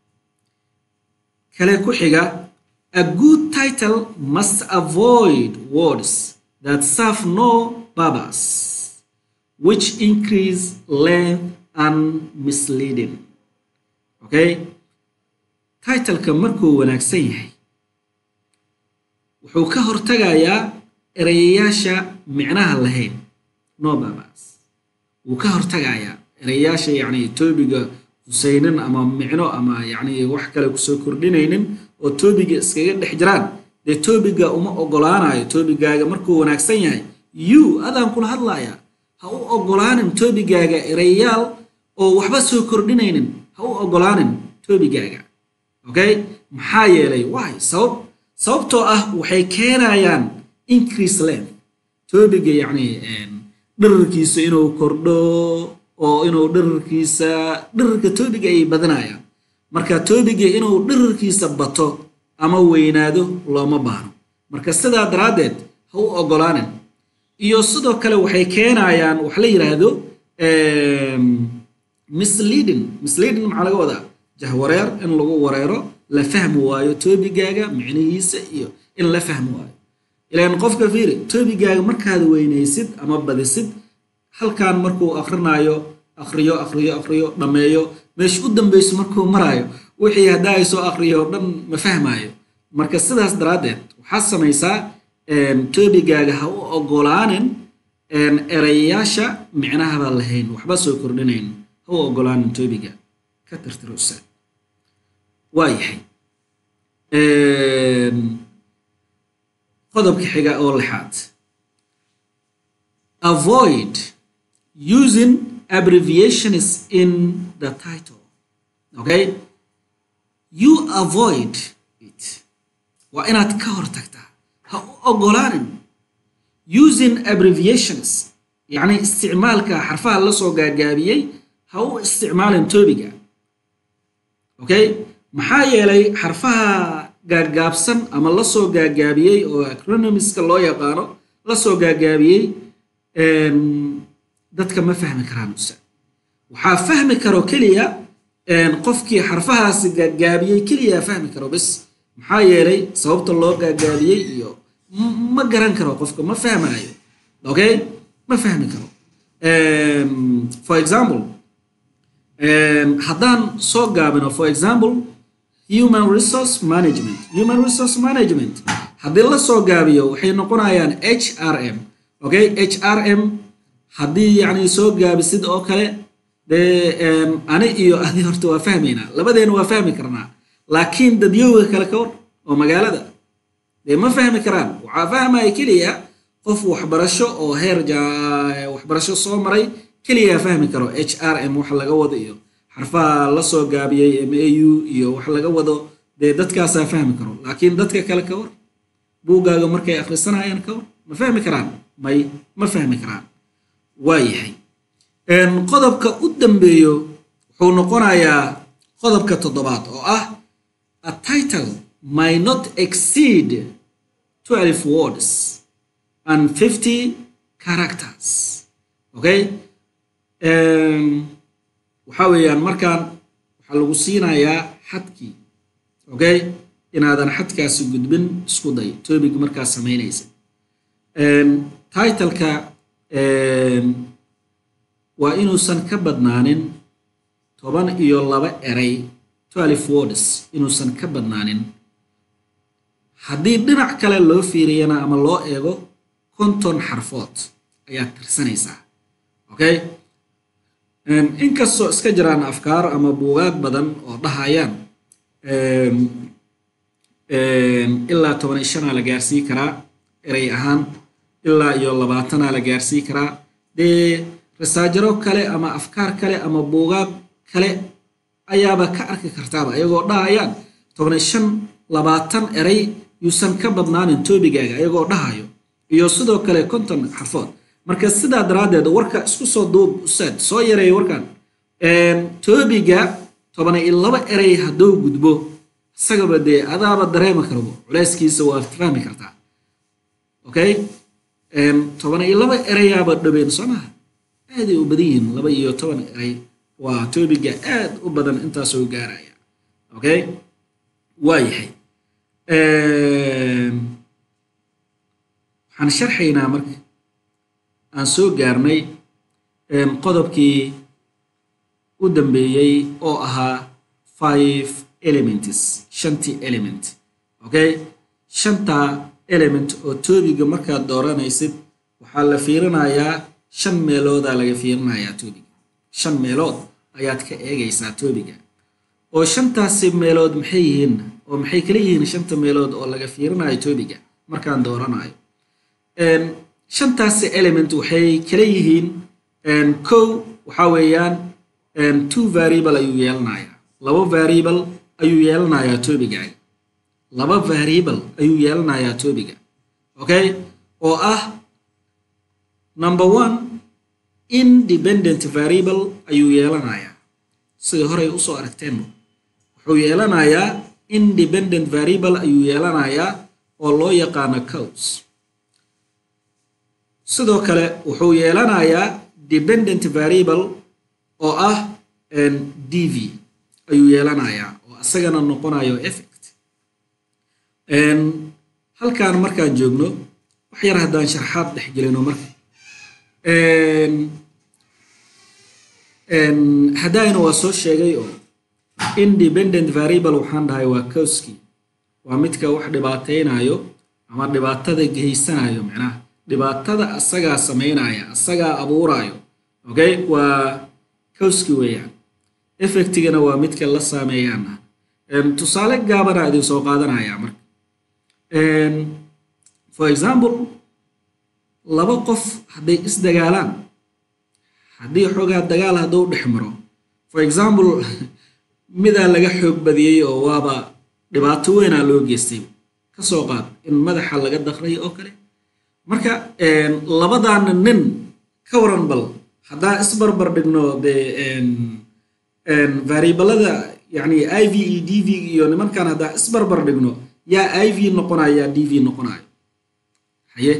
Speaker 1: kale ku xiga a good title must avoid words that serve no purpose which increase length and misleading. Okay, title-ka markuu wanaagsan yahay wuxuu ka hortagayaa erayaasha micnaha lahayn no purpose. wuu ka hortagayaa erayaasha yani topic-ga tusaynin ama micno ama yani wax kale kusoo kordhinaynin oo topic-ga iskaga dhex jiraan dee topic-ga uma ogolaanayo. topic-gaaga markuu wanaagsan yahay adaan kula hadlaya ha u ogolaanin topic-gaaga erayaal oo waxba soo kordhinaynin. ha u ogolaanin topic-gaaga. Okay, maxaa yeelay why sababtoo ah waxay keenayaan increase length. topic-ga yani dherarkiisa inuu kordho oo inuu dherarka topic-ga ay badanayaan. marka topic-ga inuu dherarkiisa bato ama weynaado looma baahno. marka sidaa daraaddeed ha u ogolaanin. iyo sidoo kale waxay keenayaan wax la yiraahdo misleading maxaa laga wadaa jahwareer in lagu wareero la fahmi waayo topic-gaaga micnihiisa iyo in la fahmi waayo. ilaan qofka fiiri topic-gaaga markaad weynaysid ama badisid halkan markuu akhriyo dhameeyo meesha u dambayso markuu maraayo wixii haddaa ay soo akhriyo dhan ma fahmaayo. marka sidaas daraaddeed waxaad samaysaa topic-gaaga ha u ogolaanin erayaasha micnahaba lahayn waxba soo kordhinayn. ha u ogolaanin topic-ga ka tirtiro ustaad. waayahay qodobka xiga oo lixaad avoid using abbreviations in the title. Okay, you avoid it. waa inaad ka hortagtaa. ha u ogolaanin using abbreviations yani isticmaalka xarfaha la soo gaagaabiyey ha u isticmaalin topic-ga. Okay, maxaa yeelay xarfaha gaagaabsan ama la soo gaagaabiyey oo acronyms-ka loo yaqaano la soo gaagaabiyey dadka ma fahmi karaan ustaad. waxaa fahmi karo keliya qofkii xarfahaasi gaagaabiyey keliya fahmi karo bas. maxaa yeelay sababta loo gaagaabiyey iyo ma garan karo qofka ma fahmayo. Okay, ma fahmi karo. for example haddaan soo gaabino for example human resource management haddii la soo gaabiyo waxay noqonayaan HRM. Okay, HRM haddii yani soo gaabisid oo kale de ani iyo adi horta waa fahmayna labadeena waa fahmi karnaa laakiin dadyowga kale ka war oo magaalada de ma fahmi karaan waxa fahmay kaliya qof waxbarasho oo heer waxbarasho soo maray kaliya fahmi karo HRM wax laga wado iyo xarfaha la soo gaabiyay MAU iyo wax laga wado de dadkaas fahmi karo laakiin dadka kale ka war buugaaga markay akhrisanayaan ka war ma fahmi karaan ma fahmi karaan waayahay qodobka u dambeeyo wuxuu noqonayaa qodobka 7 oo ah a title might not exceed 12 words and 50 characters. Okay? waxa weeyaan markaan waxa lagu siinayaa xadkii. Okay? inaadan xadkaasi gudbin isku day topic markaa sameynaysa. title-ka waa inuusan ka badnaanin 12 eray 12 words inuusan ka badnaanin haddii dhinac kale loo fiiriyana ama loo eego 50 xarfood ayaad tirsanaysaa. Okay? inkastoo iska jiraan afkaar ama buugaag badan oo dhahayaan ilaa 15 la gaarsii karaa eray ahaan ilaa iyo 20 la gaarsii karaa dee rasaajaro kale ama afkaar kale ama buugaag kale ayaaba ka arki kartaaba ayagoo dhahayaan 15-20 eray yuusan ka badnaanin toobigaaga ayagoo dhahayo iyo sidoo kale 50 xarfood marka sidaa daraadeed warka isku soo duub ustaad soo yareey warkan toobiga 12 eray hadduu gudbo isagaba dee adaaba dareema karbo culeyskiisa waa fahmi kartaa. Okay? 12 erayaaba dhabeen sooma aad u badan yihiin 12 eray waa toobiga aad u badan intaas oo gaaraya. Okay? waayahay waxaan sharxaynaa marka aan soo gaarnay qodobkii u dambeeyay oo ahaa 5 elements shanti element. Okay? shanta element oo toobiga markaad dooranaysid waxaa la fiirinayaa 5 meelood laga fiirinayaa toobiga 5 meelood ayaad ka eegaysaa toobiga oo shantaasi meelood maxay yihiin oo maxay kala yihiin shanta meelood oo laga fiirinayo toobiga markaan dooranayo shantaasi element waxay kala yihiin kow waxa weeyaan 2 variable ayuu yeelanayaa 2 variable ayuu yeelanayaa toobiga 2 variable ayuu yeelanayaa toobiga. Okay? oo ah number 1 independent variable ayuu yeelanayaa sida hore u soo aragteen wuxuu yeelanayaa independent variable ayuu yeelanayaa oo loo yaqaan cause. sidoo kale wuxuu yeelanayaa dependent variable oo ah dv ayuu yeelanayaa oo asagana noqonayo effect. halkaan markaan joogno wax yar haddaan sharxaad dhex gelino marka hadayna waa soo sheegay oo independent variable waxaan dhahay waa cause-kii waa midka wax dhibaateynayo ama dhibaatada geysanayo macnaha dhibaatada asagaa sameynaya asagaa abuurayo. Okay? waa cause-kii weeyaan effect-gana waa midka la saameeyaan. tusaale gaabana idin soo qaadanaya marka for example laba qof hadday isdagaalaan haddii xoogaa dagaal hadduu dhex maro for example midaa laga xoog badiyey oo waaba dhibaato weynaa loo geystay ka soo qaad in madaxa laga daqray oo kale marka labadaan nin ka waran bal haddaa isbarbar dhigno dee variablada yani iv iyo dv iyo nimankan haddaa isbarbar dhigno yaa iv noqonayo yaa dv noqonayo haye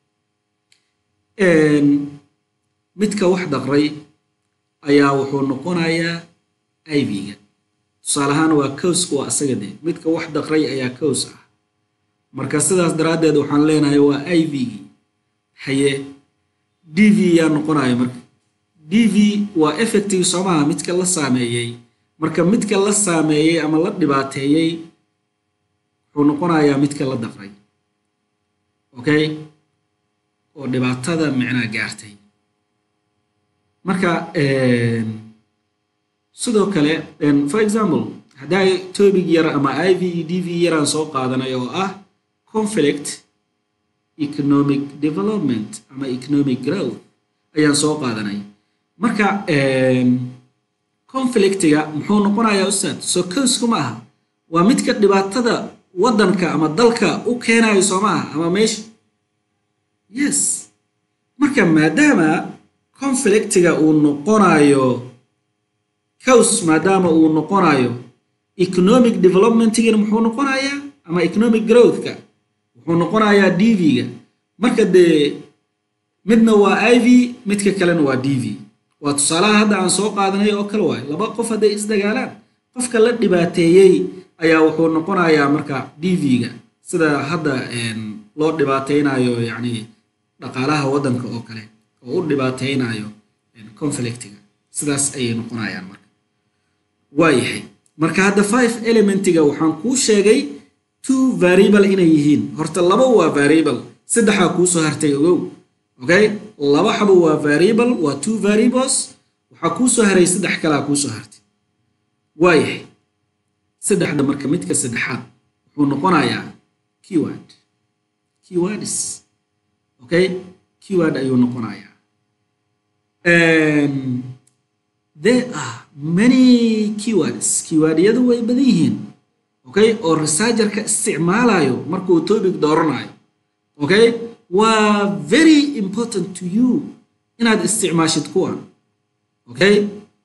Speaker 1: midka wax daqray ayaa wuxuu noqonayaa iv-ga tusaale ahaan waa cause waa asaga de midka wax daqray ayaa cause ah marka sidaas daraadeed waxaan leenahay waa iv-gi haye dv yaa noqonayo marka dv waa effective soomaha midka la saameeyey marka midka la saameeyey ama la dhibaateeyey wuxuu noqonayaa midka la daqray. Okay? oo dhibaatada macnaa gaartay marka sidoo kale for example hadday topic yar ama IVEDV yaraan soo qaadanay oo ah conflict economic development ama economic growth ayaan soo qaadanay marka conflictiga muxuu noqonayaa ustaad soo cause ma aha waa mid ka dhibaatada wadanka ama dalka u keenayo Soomaa ama meesha yes marka maadaama conflictiga uu noqonayo cause maadaama uu noqonayo economic development-ga muxuu noqonayaa ama economic growth-ka wuxuu noqonayaa DV-ga marka de midna waa IV midka kalena waa DV waa tusaalaha hadda aan soo qaadanay oo kale waay laba qof haday isdagaalaan qofka la dhibaateeyay ayaa wuxuu noqonayaa marka DV-ga sida hadda loo dhibaateynayo yani dhaqaalaha wadanka oo kale oo u dhibaateynayo conflict-ga sidaas ay noqonayaan marka waayahay marka hadda 5 element-ga waxaan ku sheegay 2 variable inay yihiin horta laba waa variable saddexa ku soo hartay ogow okay laba xabo waa variable waa 2 variables waxa ku soo haray saddex kala ku soo hartay waayahay saddexda marka midka saddexaad wuxuu noqonayaa keywords okay keyword ayuu noqonayaa there are many keywords keywordyadu way badan yihiin okay oo researcher-ka isticmaalayo markuu topic dooranayo okay waa very important to you inaad isticmaashid kuwan okay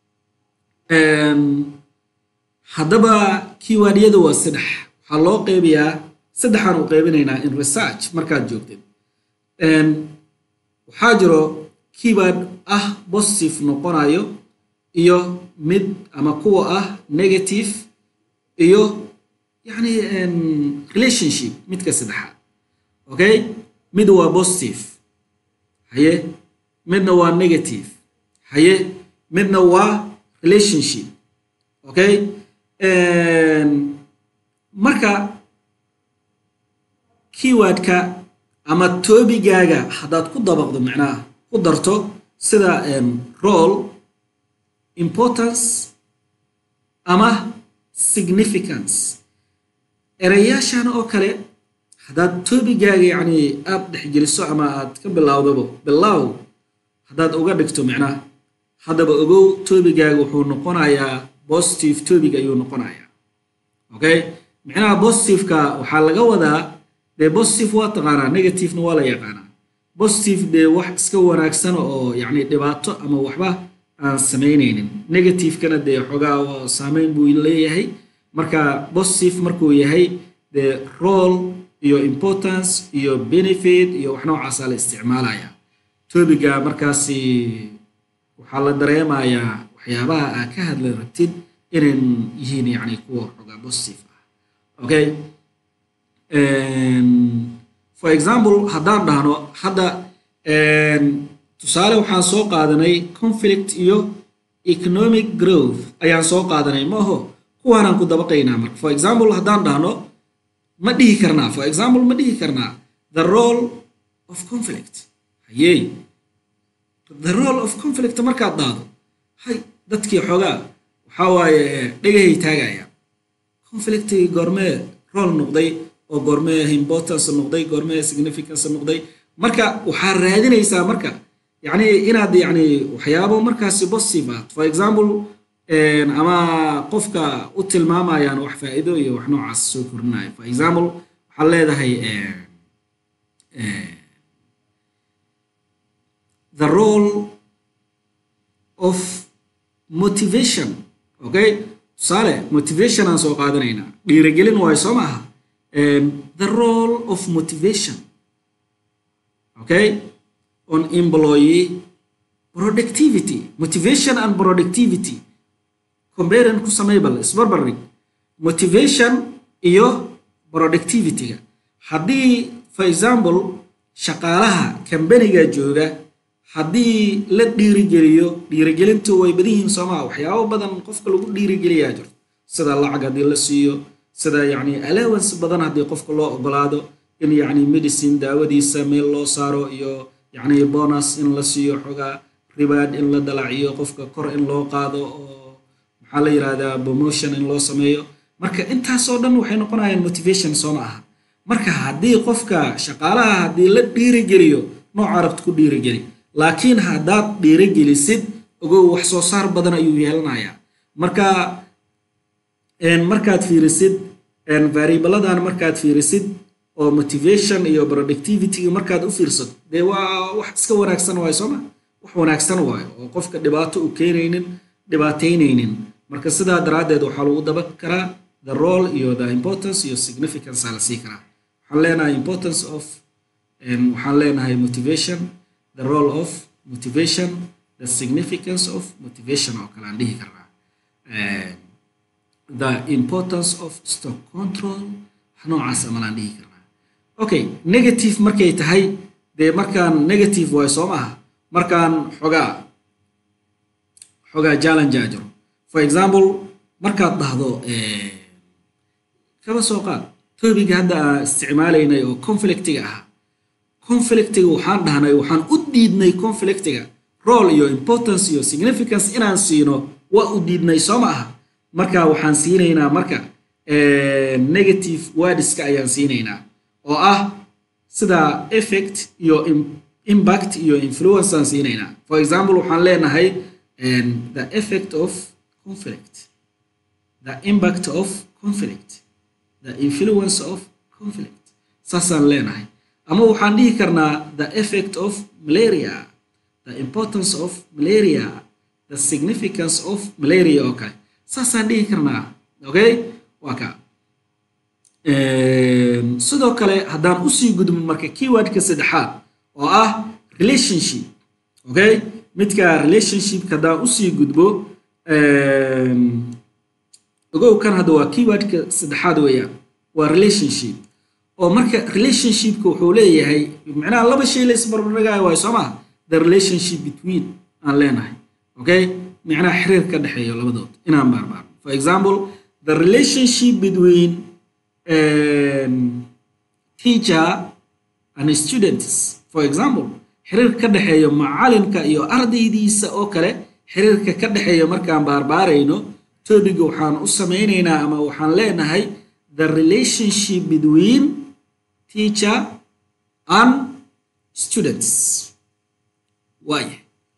Speaker 1: haddaba keywordyadu waa saddex waxaa loo qeybiyaa saddexaan u qeybinaynaa in research markaad joogtid waxaa jiro keyword ah positive noqonayo iyo mid ama kuwa ah negative iyo yani relationship midka saddexaad okay mid waa positive haye midna waa negative haye midna waa relationship okay marka keywordka ama topic-gaaga haddaad ku dabaqdo macnaha ku darto sida role importance ama significance erayaashan oo kale haddaad topic-gaaga yani aad dhexgeliso ama aad ka bilowdaba bilow haddaad uga dhigto macnaha haddaba ogow topic-gaaga wuxuu noqonayaa positive topic ayuu noqonayaa okay macnaha positive-ka waxaa laga wadaa dee positive waa taqaanaa negative-na waa la yaqaanaa positive dee wax iska wanaagsan oo yani dhibaato ama waxba aan samaynaynin negative-kana dee xogaa saameyn buu leeyahay marka positive markuu yahay dee role iyo importance iyo benefit iyo wax noocaas la isticmaalaya topic-ga markaasi waxaa la dareemayaa waxyaabaha aad ka hadli rabtid inay yihiin yani kuwa xogaa positive ah okay for example haddaan dhahno hadda tusaale waxaan soo qaadanay conflict iyo economic growth ayaan soo qaadanay maaho kuwaanaan ku dabaqaynaa marka for example haddaan dhahno ma dhihi karnaa for example ma dhihi karnaa the role of conflict hayey the role of conflict markaad dhahdo hay dadkii xoogaa waxaa waaye dhagahay taagaya conflictigi goormee role noqday oo goormee importance noqday goormee significance noqday marka waxaa raadinaysaa marka yani inaad yani waxyaabo markaasi positive ah for example ama qofka u tilmaamayaan wax faa'iido iyo wax noocaas soo kordhinayo for example waxaa leedahay the role of motivation okay tusaale motivation aan soo qaadanaynaa dhiirigelin waayo soo maaha the role of motivation okay on employee productivity motivation and productivity comparing ku sameybal isbarbarig motivation iyo productivity-ga haddii for example shaqaalaha company-ga jooga haddii la dhiirigeliyo dhiirigelintu way badan yihiin Soomaa waxyaabo badan qofka lagu dhiirigeliyaa jirto sida lacag hadii la siiyo sida yani allowance badan hadii qofka loo ogolaado in yani medicine daawadiisa meel loo saaro iyo yani bonus in la siiyo xogaa reward in la dalaciyo qofka kor in loo qaado oo maxaa la yiraahdaa promotion in loo sameeyo marka intaas oo dhan waxay noqonayaan motivation soo ma aha marka haddii qofka shaqaalaha haddii la dhiirigeliyo nooc arabta ku dhiirigeli laakiin haddaad dhiirigelisid ogow wax soo saar badan ayuu yeelanayaa marka markaad fiirisid variableadan markaad fiirisid oo motivation iyo productivity markaad u fiirsato dee waa wax iska wanaagsan waay soo ma wax wanaagsan waay oo qofka dhibaato u keenaynin dhibaataynaynin marka sidaa daraaddeed waxaa lagu daba karaa the role iyo the importance iyo significance la sii karaa waxaan leenahay importance of waxaan leenahay motivation the role of motivation the significance of motivation oo kale aan dhihi karnaa the importance of stock control noocaas amalaan dhihi karnaa okay negative markay tahay dee markaan negative way soo maaha markaan xogaa challenge ajiro for example markaad dhahdo kaba soo qaad topiga hadda isticmaalaynay oo conflictiga ah conflictiga waxaan dhahnay waxaan u diidnay conflictiga role iyo importance iyo significance inaan siino waa u diidnay soo ma aha marka waxaan siinaynaa marka negative wordska ayaan siinaynaa oo ah sida effect iyo impact iyo influence aan siinaynaa for example waxaan leenahay the effect of conflict the impact of conflict the influence of conflict saasaan leenahay ama waxaan dhihi karnaa the effect of malaria the importance of malaria the significance of malaria oo kale saasaan dhihi karnaa okay waa ka sidoo kale haddaan usii gudbin marka keywordka saddexaad oo ah relationship okay midka relationshipka haddaan usii gudbo ogow kan hadda waa keywordka saddexaad weeyaan waa relationship oo marka relationshipka wuxuu leeyahay macnaha laba shay la isbarbardhigaayo waay soo maha the relationship between aan leenahay okay macnaha xiriir ka dhexeeyo labadood inaan baarbaar for example the relationship between teacher and students for example xiriir ka dhexeeyo macalinka iyo ardaydiisa oo kale xiriirka ka dhexeeyo markaan baarbaarayno topiga waxaan u samaynaynaa ama waxaan leenahay the relationship between teacher and students waaye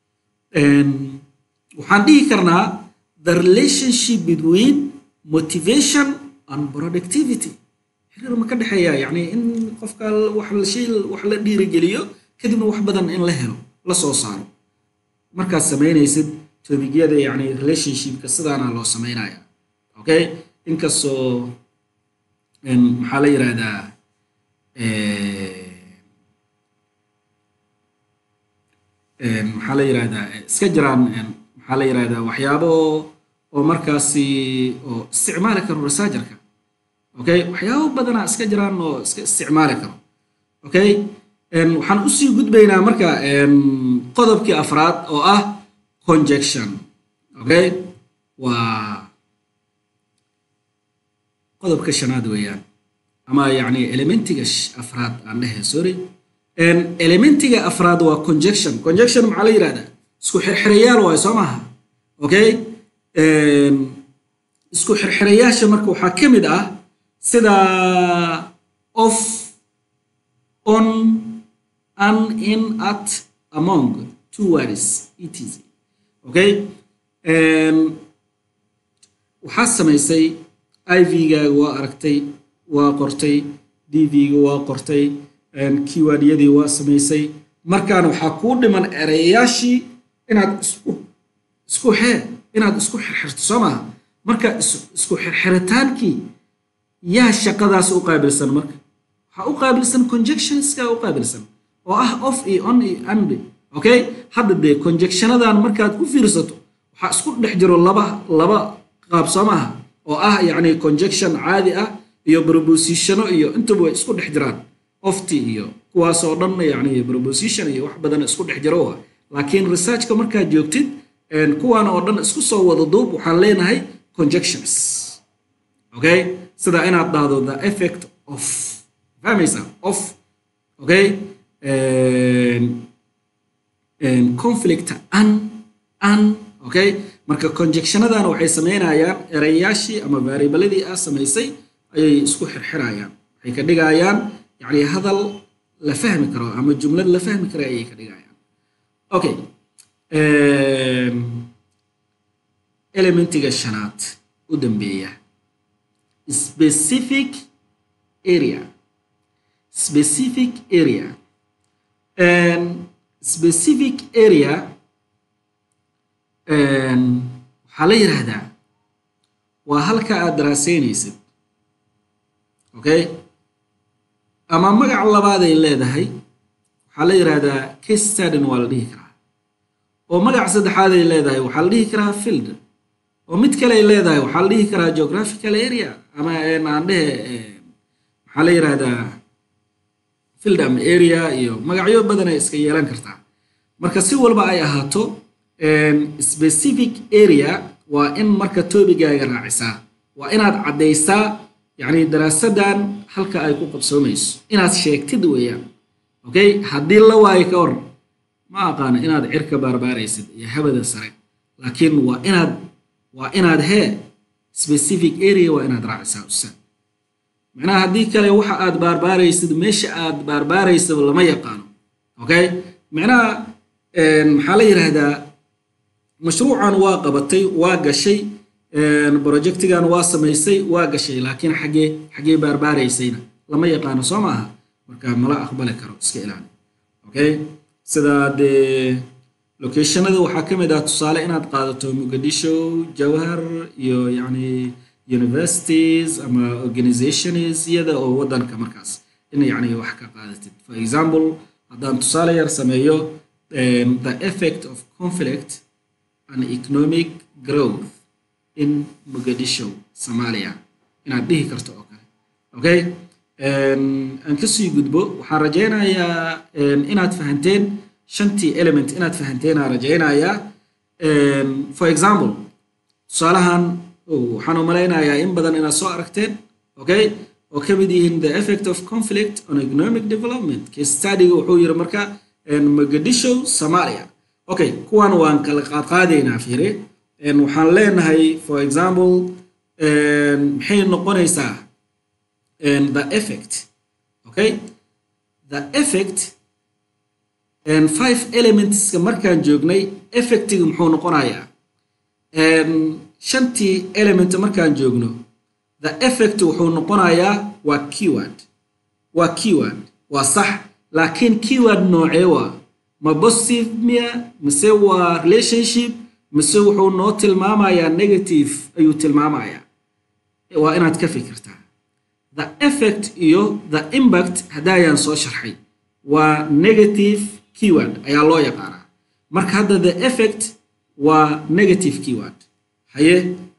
Speaker 1: waxaan dhihi karnaa the relationship between motivation and productivity xiriir ma ka dhexeeya yacni in qofka wax la dhiirigeliyo kadibna wax badan in la helo la soo saaro markaad samaynaysid topigyada yacni relationshipka sidaana loo samaynaya okay inkastoo maxaa la yiraahdaa maxaa la yiraahdaa iska jiraan maxaa la yiraahdaa waxyaabo oo markaasi oo isticmaali karo researcherka okay waxyaabo badanaa iska jiraan oo iska isticmaali karo okay waxaan usii gudbaynaa marka qodobkii afraad oo ah conjunction okay waa qodobka shanaad weeyaan ama yacni elementiga afraad aan dhahay sorry elementiga afraad waa conjunction maxaa la yiraahdaa isku xirxirayaal waay soo maaha okay isku xirxirayaasha marka waxaa ka mid ah sida off on and in at among two words etc okay waxaa samaysay IV-gaaga waa aragtay waa qortay DV-ga waa qortay keywordyadii waa samaysay markaan waxaa kuu dhiman erayaashii inaad isku xirxirto soo maaha marka isku xirxiritaankii yaa shaqadaas u qaabilsan marka waxaa u qaabilsan conjunctionska u qaabilsan oo ah off iyo on iyo and okay hadda dee conjunctionadan markaad u fiirsato waxaa isku dhex jiro laba qaab soo maaha oo ah yacni conjunction caadi ah iyo prepositiono iyo intaba way isku dhex jiraan ofti iyo kuwaas oo dhan yacni preposition iyo wax badan isku dhex jiro laakiin researchka markaad joogtid kuwaan oo dhan isku soo wada duub waxaan leenahay conjunctions okay sida inaad dhahdo the effect of fahmaysaa of okay conflict an okay marka conjectionadan waxay sameynayaan erayaashii ama variableadii ah samaysay ayay isku xirxirayaan waxay ka dhigayaan yani hadal la fahmi karo ama jumlad la fahmi karo ayay ka dhigayaan okay elementiga shanaad u dambeeya specific area specific area and specific area waxaa la yiraahdaa waa halka aad daraasaynaysid okay ama magac labaad ay leedahay waxaa la yiraahdaa case study waa la dhihi karaa oo magac saddexaad ay leedahay waxaa la dhihi karaa field oo mid kale ay leedahay waxaa la dhihi karaa geographical area ama aan dhehe waxaa la yiraahdaa field am area iyo magacyo badan ay iska yeelan kartaa marka si walba ay ahaato specific area waa in marka toobigaaga raacisaa waa inaad caddaysaa yani daraasadan halka ay ku qabsoomayso inaad sheegtid weeyaan okay haddii la waayo ka hor ma aqaana inaad cirka baarbaaraysid iyo habada sare laakiin waa inaad specific area waa inaad raacisaa ustaad macnaha haddii kale waxa aad baarbaaraysid meesha aad baarbaaraysid lama yaqaano okay macnaha maxaa la yiraahdaa mashruucan waa qabatay waa gashay projectigan waa samaysay waa gashay laakiin xagee baarbaaraysayna lama yaqaano soo maaha marka mala aqbali karo iska ilaali okay sida de locationada waxaa ka mid ah tusaale inaad qaadato Mogadisho Jawhar iyo yani universities ama organizations yada oo wadanka markaas in yani wax ka qaadatid for example haddaan tusaale yar sameeyo the effect of conflict and economic growth in Mogadisho Somalia inaad dhihi karto oo kale okay aan ka sii gudbo waxaan rajaynayaa inaad fahanteen shantii element inaad fahanteen aan rajaynayaa for example tusaalahan waxaan u malaynayaa in badan inaad soo aragteen okay oo ka mid yihiin the effect of conflict on economic development case study-ga wuxuu yiri marka Mogadisho Somalia okay kuwan waan kala qaadaynaa fiire waxaan leenahay for example maxay noqonaysaa the effect okay the effect and 5 elements markaan joognay effectiga muxuu noqonayaa shantii element markaan joogno the effect wuxuu noqonayaa waa keyword waa sax laakiin keyword noocee waa ma positive miya mise waa relationship mise wuxuu noo tilmaamayaa negative ayuu tilmaamayaa waa inaad ka fikirtaa the effect iyo the impact hadayaan soo sharxay waa negative keyword ayaa loo yaqaanaa marka hadda the effect waa negative keyword haye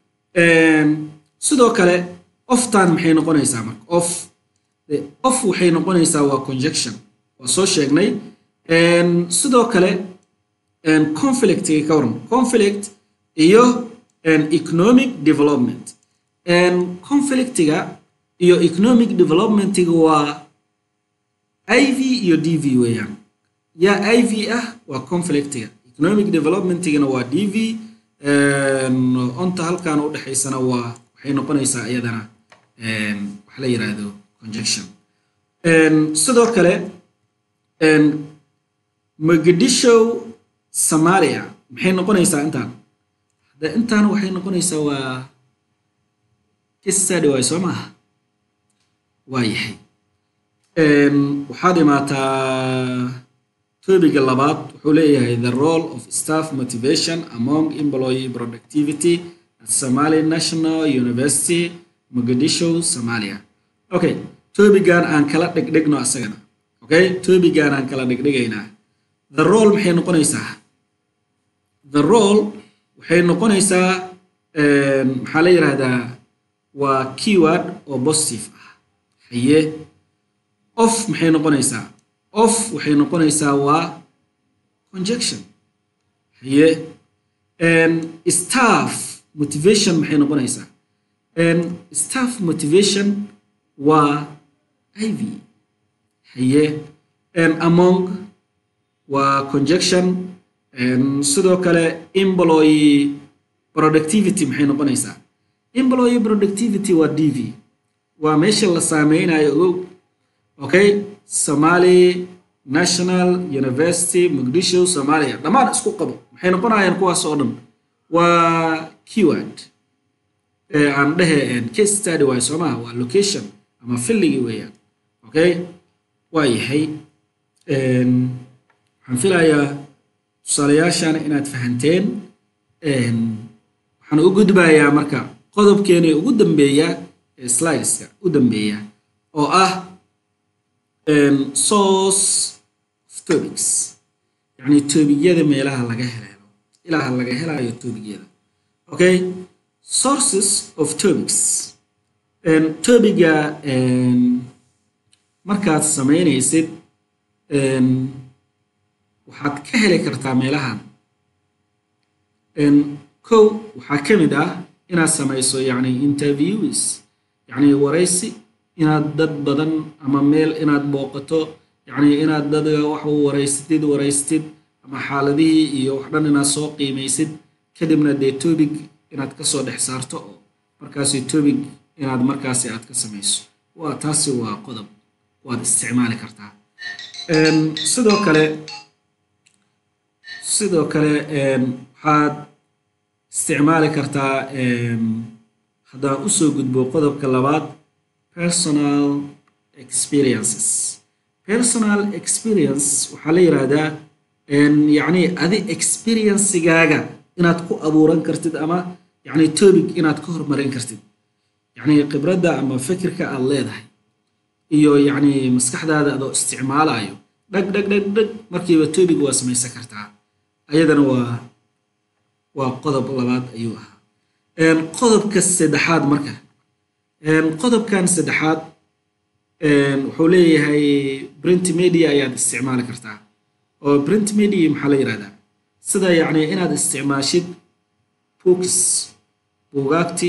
Speaker 1: sidoo kale oftan maxay noqonaysaa marka off waxay noqonaysaa waa conjunction waa soo sheegnay sidoo kale conflict ka waran conflict iyo economic development conflictiga iyo economic developmentiga waa IV iyo DV weeyaan ya IV ah waa conflictiga economic developmentigana waa DV onta halkaan u dhaxaysana waa waxay noqonaysaa iyadana wax la yiraahdo conjunction sidoo kale Mogadisho Somalia maxay noqonaysaa intaan waxay noqonaysaa waa case study way soo maaha waa yahay waxaad imaataa topiga labaad wuxuu leeyahay the role of staff motivation among employee productivity at Somali National University Mogadisho Somalia okay topigan aan kala dhigno asagana okay topigan aan kala dhignaynaa the role maxay noqonaysaa the role waxay noqonaysaa maxaa la yiraahdaa waa keyword oo positive ah haye off maxay noqonaysaa off waxay noqonaysaa waa conjunction haye staff motivation maxay noqonaysaa staff motivation waa IV haye among waa conjunction sidoo kale employee productivity maxay noqonaysaa employee productivity waa DV waa meesha la saameynayo ogow okay Somali National University Muqdisho Somalia dhammaan isku qabo maxay noqonayaan kuwaas oo dhan waa keyword aan dhahe case study waa Soomaa waa location ama filligi weeyaan okay waa yahay waxaan filayaa tusaalayaashan inaad fahanteen waxaan u gudbayaa marka qodobkeena ugu dambeeya slideska u dambeeya oo ah source of topics yani topicyada meelaha laga helayo ilaha laga helayo topicyada okay sources of topics topiga markaad sameynaysid waxaad ka heli kartaa meelahan kow waxaa ka mid ah inaad samayso yani interviews yani waraysi inaad dad badan ama meel inaad booqato yani inaad dad wax u waraystid ama xaaladihii iyo wax dhan inaad soo qiimaysid kadibna dee topic inaad ka soo dhex saarto oo markaasi topic inaad markaasi aad ka samayso waa taasi waa qodob waad isticmaali kartaa sidoo kale waxaad isticmaali kartaa haddaan usoo gudbo qodobka labaad personal experience waxaa la yiraahdaa yani adi experiencegaaga inaad ku abuuran kartid ama yani topic inaad ka hormarin kartid yani khibradda ama fikirka aad leedahay iyo yani maskaxdaada adoo isticmaalayo dhag markiiba topic waa samaysan kartaa ayadana waa qodob labaad ayuu ahaa qodobka saddexaad marka qodobkan saddexaad wuxuu leeyahay print media ayaad isticmaali kartaa oo print media maxaa la yiraahdaa sida yani inaad isticmaashid books buugaagti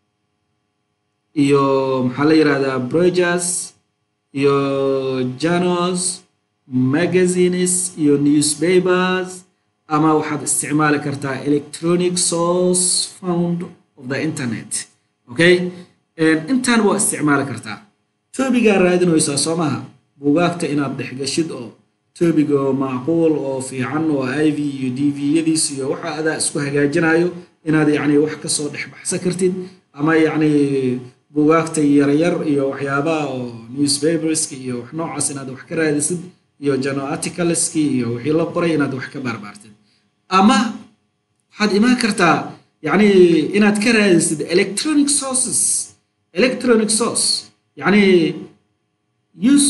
Speaker 1: iyo maxaa la yiraahdaa brochures iyo journals magazines iyo newspapers ama waxaad isticmaali kartaa electronic source found of the internet okay intaan waa isticmaali kartaa topigaa raadinaysaa soo maha buugaagta inaad dhexgashid oo topic oo macquul oo fiican oo IV iyo DV yadiis iyo waxa adaa isku hagaajinayo inaad yani wax ka soo dhex baxsan kartid ama yani buugaagta yaryar iyo waxyaabaha oo newspapers iyo wax noocaas inaad wax ka raadisid iyo journal articles iyo wixii la qoray inaad wax ka barbaartid ama waxaad imaan kartaa yani inaad ka raadisid electronic source yani use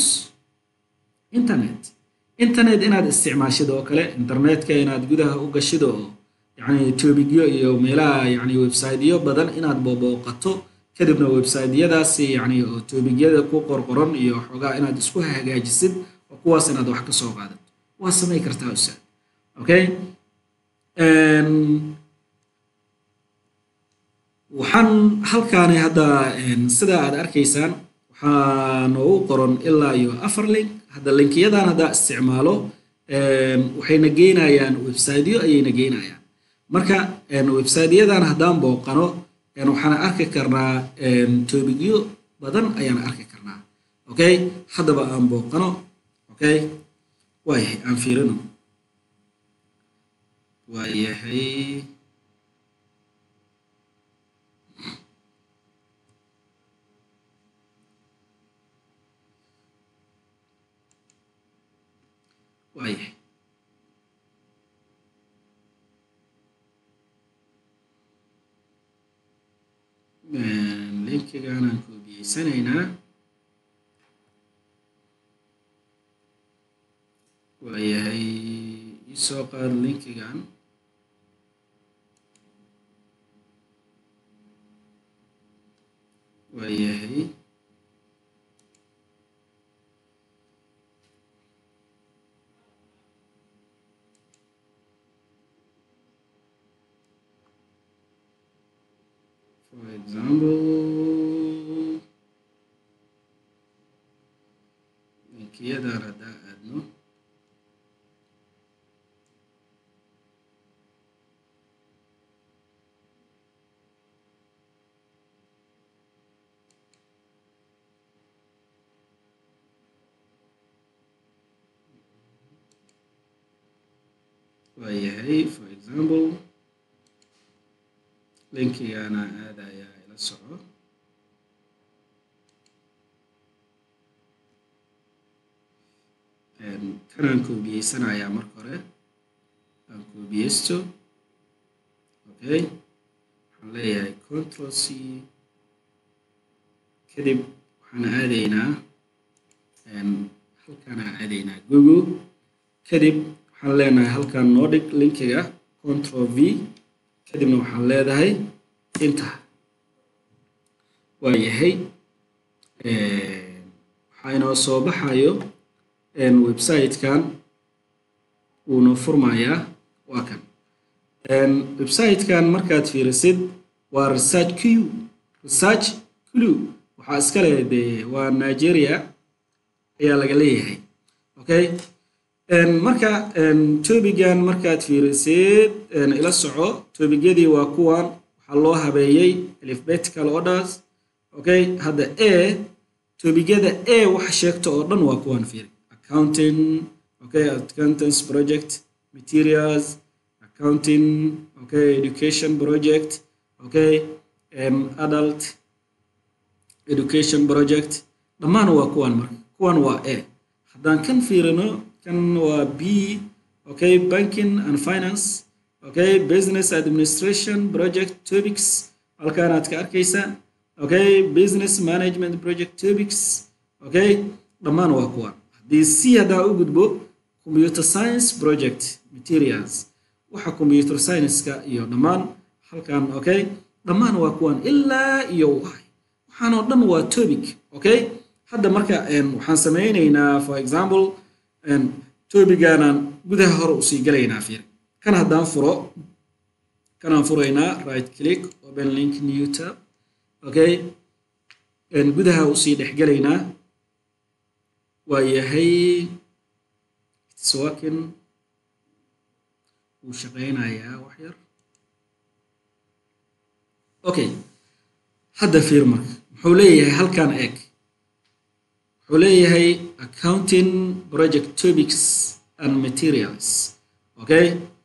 Speaker 1: internet inaad isticmaashid oo kale internetka inaad gudaha u gashid oo yani tobigyo iyo meelaha yani websiteyo badan inaad booqato kadibna websiteyadaasi yani oo tobigyada ku qorqoran iyo xogaa inaad isku hagaajisid oo kuwaas inaad wax ka soo qaadato waa samay kartaa ustaad okay waxaan halkaani hadda sida aad arkaysaan waxaa noogu qoran ilaa iyo 4 link hadda linkiyadan hadda isticmaalo waxayna geynayaan websiteyo ayayna geynayaan marka websiteyadan haddaan booqano waxaan arki karnaa tobigyo badan ayaan arki karnaa okay haddaba aan booqano okay waayahay aan fiirino waayahay waayahay linkigaanaan koobiyeysaneynaa waayahay isoo qaad linkigan waayahay for example linkiyadaan haddaa aadno waayahay for example linkigaana aadayaa ila soco kanaan koobiyeysanaya marka hore aan koobiyeysto okay waxaan leeyahay control c kadib waxaan aadaynaa halkaan aadaynaa google kadib waxaan leenahay halkaan noo dhig linkiga control v kadibna waxaan leedahay enter waayahay waxaa inoo soo baxayo website-kan wuuna furmayaa waa kan website-kan markaad fiirisid waa research q waxaa iska leh dee waa Nigeria ayaa laga leeyahay okay marka topigan markaad fiirisid ila soco topigyadii waa kuwan waxaa loo habeeyey alphabetical orders okay hadda a topigyada a waxa sheegto oo dhan waa kuwan fiiri accounting okay accountants project materials accounting okay education project okay adult education project dhammaan waa kuwan marka kuwan waa a haddaan kan fiirino kan waa b okay banking and finance okay business administration project topics halkaan aad ka arkaysaa okay business management project topics okay dhammaan waa kuwan haddii c haddaan u gudbo computer science project materials waxa computer science-ka iyo dhammaan halkaan okay dhammaan waa kuwan ilaa iyo waxaan oo dhan waa topic okay hadda marka waxaan sameynaynaa for example topigaanaan gudaha hore usii galaynaa fiir kan haddaan furo kanaan furaynaa right click open link new tab okay gudaha usii dhex galaynaa waayahay it's working wuu shaqeynayaa wax yar okay hadda fiir marka wuxuu leeyahay halkaan eeg wuxuu leeyahay accounting project topics and materials okay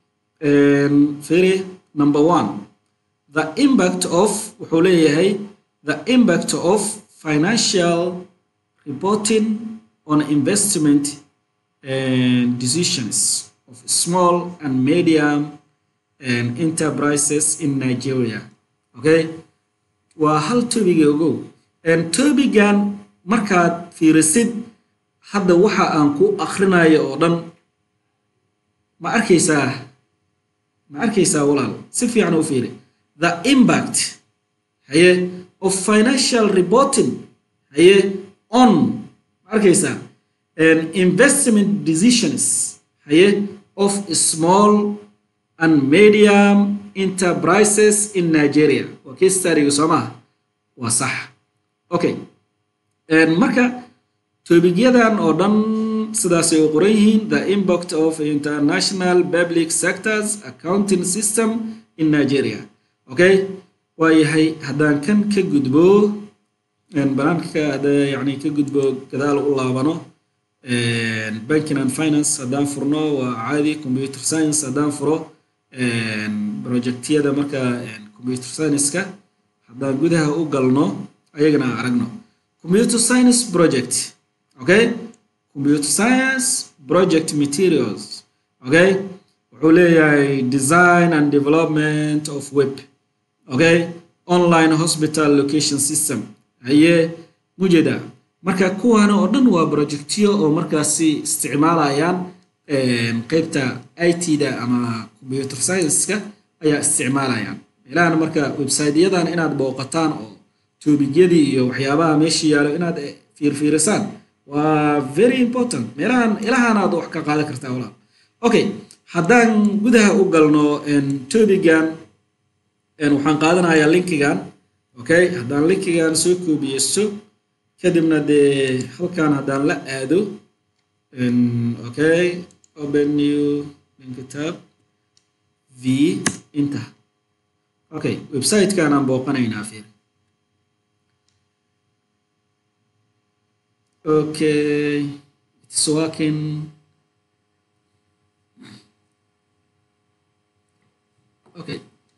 Speaker 1: fiiri number 1 the impact of wuxuu leeyahay the impact of financial reporting on investment decisions of small and medium enterprises in Nigeria okay waa hal topiga ogow topigan markaad fiirisid hadda waxa aan ku akhrinayo oo dhan ma arkaysaa walaal si fiican u fiiri the impact haye of financial reporting haye on ma arkaysaa investment decisions haye of small and medium enterprises in Nigeria okay study Soomaa waa sax okay marka topic-yadan oo dhan sidaas ay u qoran yihiin the impact of international public sectors accounting system in Nigeria okay waayahay haddaan kan ka gudbo banaanka yani ka gudbo gadaal u laabano banking and finance haddaan furno waa caadi computer science haddaan furo projectyada marka computer science-ka haddaan gudaha u galno ayagana aragno computer science project okay computer science project materials okay wuxuu leeyahay design and development of web okay online hospital location system haye mujeda marka kuwan oo dhan waa projectyo oo markaasi isticmaalayaan qaybta IT-da ama computer science-ka ayaa isticmaalayaan meelahan marka website-yadan inaad booqataan oo topic-yadii iyo waxyaabaha meesha yaalo inaad fiirfiirisaan waa very important meelahan ilahan aad wax ka qaadan kartaa walaal okay haddaan gudaha u galno topic-gan waxaan qaadanayaa linkigan okay haddaan linkigan soo koobiyeysto kadibna dee halkaan haddaan la aado okay open new link tab v enter okay website-kan aan booqanaynaa fiir okay it's working okay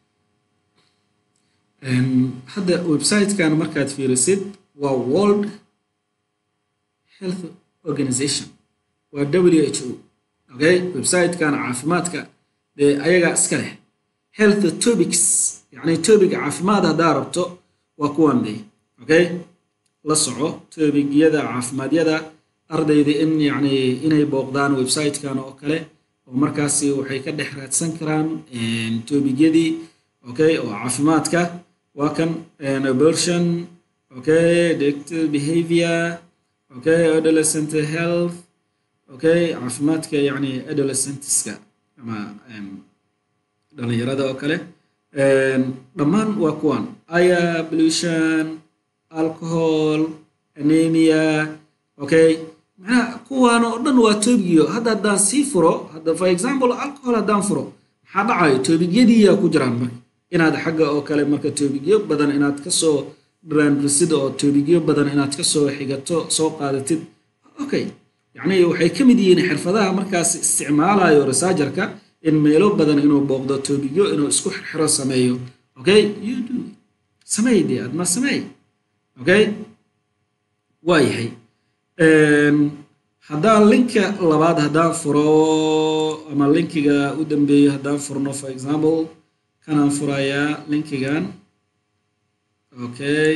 Speaker 1: hadda website-kan markaad fiirisid waa World Health Organization waa WHO okay website-kan caafimaadka dee ayaga iska leh health topics yani topic caafimaad haddaa rabto waa kuwan dee okay la soco topicyada caafimaadiyada ardayda in yani inay booqdaan website-kan oo kale oo markaasi waxay ka dhex raadsan karaan topicyadii okay oo caafimaadka waa kan abortion okay addictive behavior okay adolescent health okay caafimaadka yani adolescentska ama dhalinyarada oo kale dhammaan waa kuwan air pollution alcohol anemia okay macnaha kuwaan oo dhan waa topigiyo hadda haddaan sii furo hadda for example alcohol haddaan furo maxaa dhacayo topigyadiiyaa ku jiraan marka inaad xagga oo kale marka tobigyo badan inaad ka soo dhiraanrisid oo tobigyo badan inaad ka soo xigato soo qaadatid okay yacni waxay ka mid yihiin xirfadaha markaas isticmaalayo researcherka in meelo badan inuu booqdo tobigyo inuu isku xirxiro sameeyo okay you do sameeydi aad ma sameey okay waayahay haddaan linka labaad haddaan furo ama linkiga u dambeeyo haddaan furno for example kanaan furayaa linkigan okay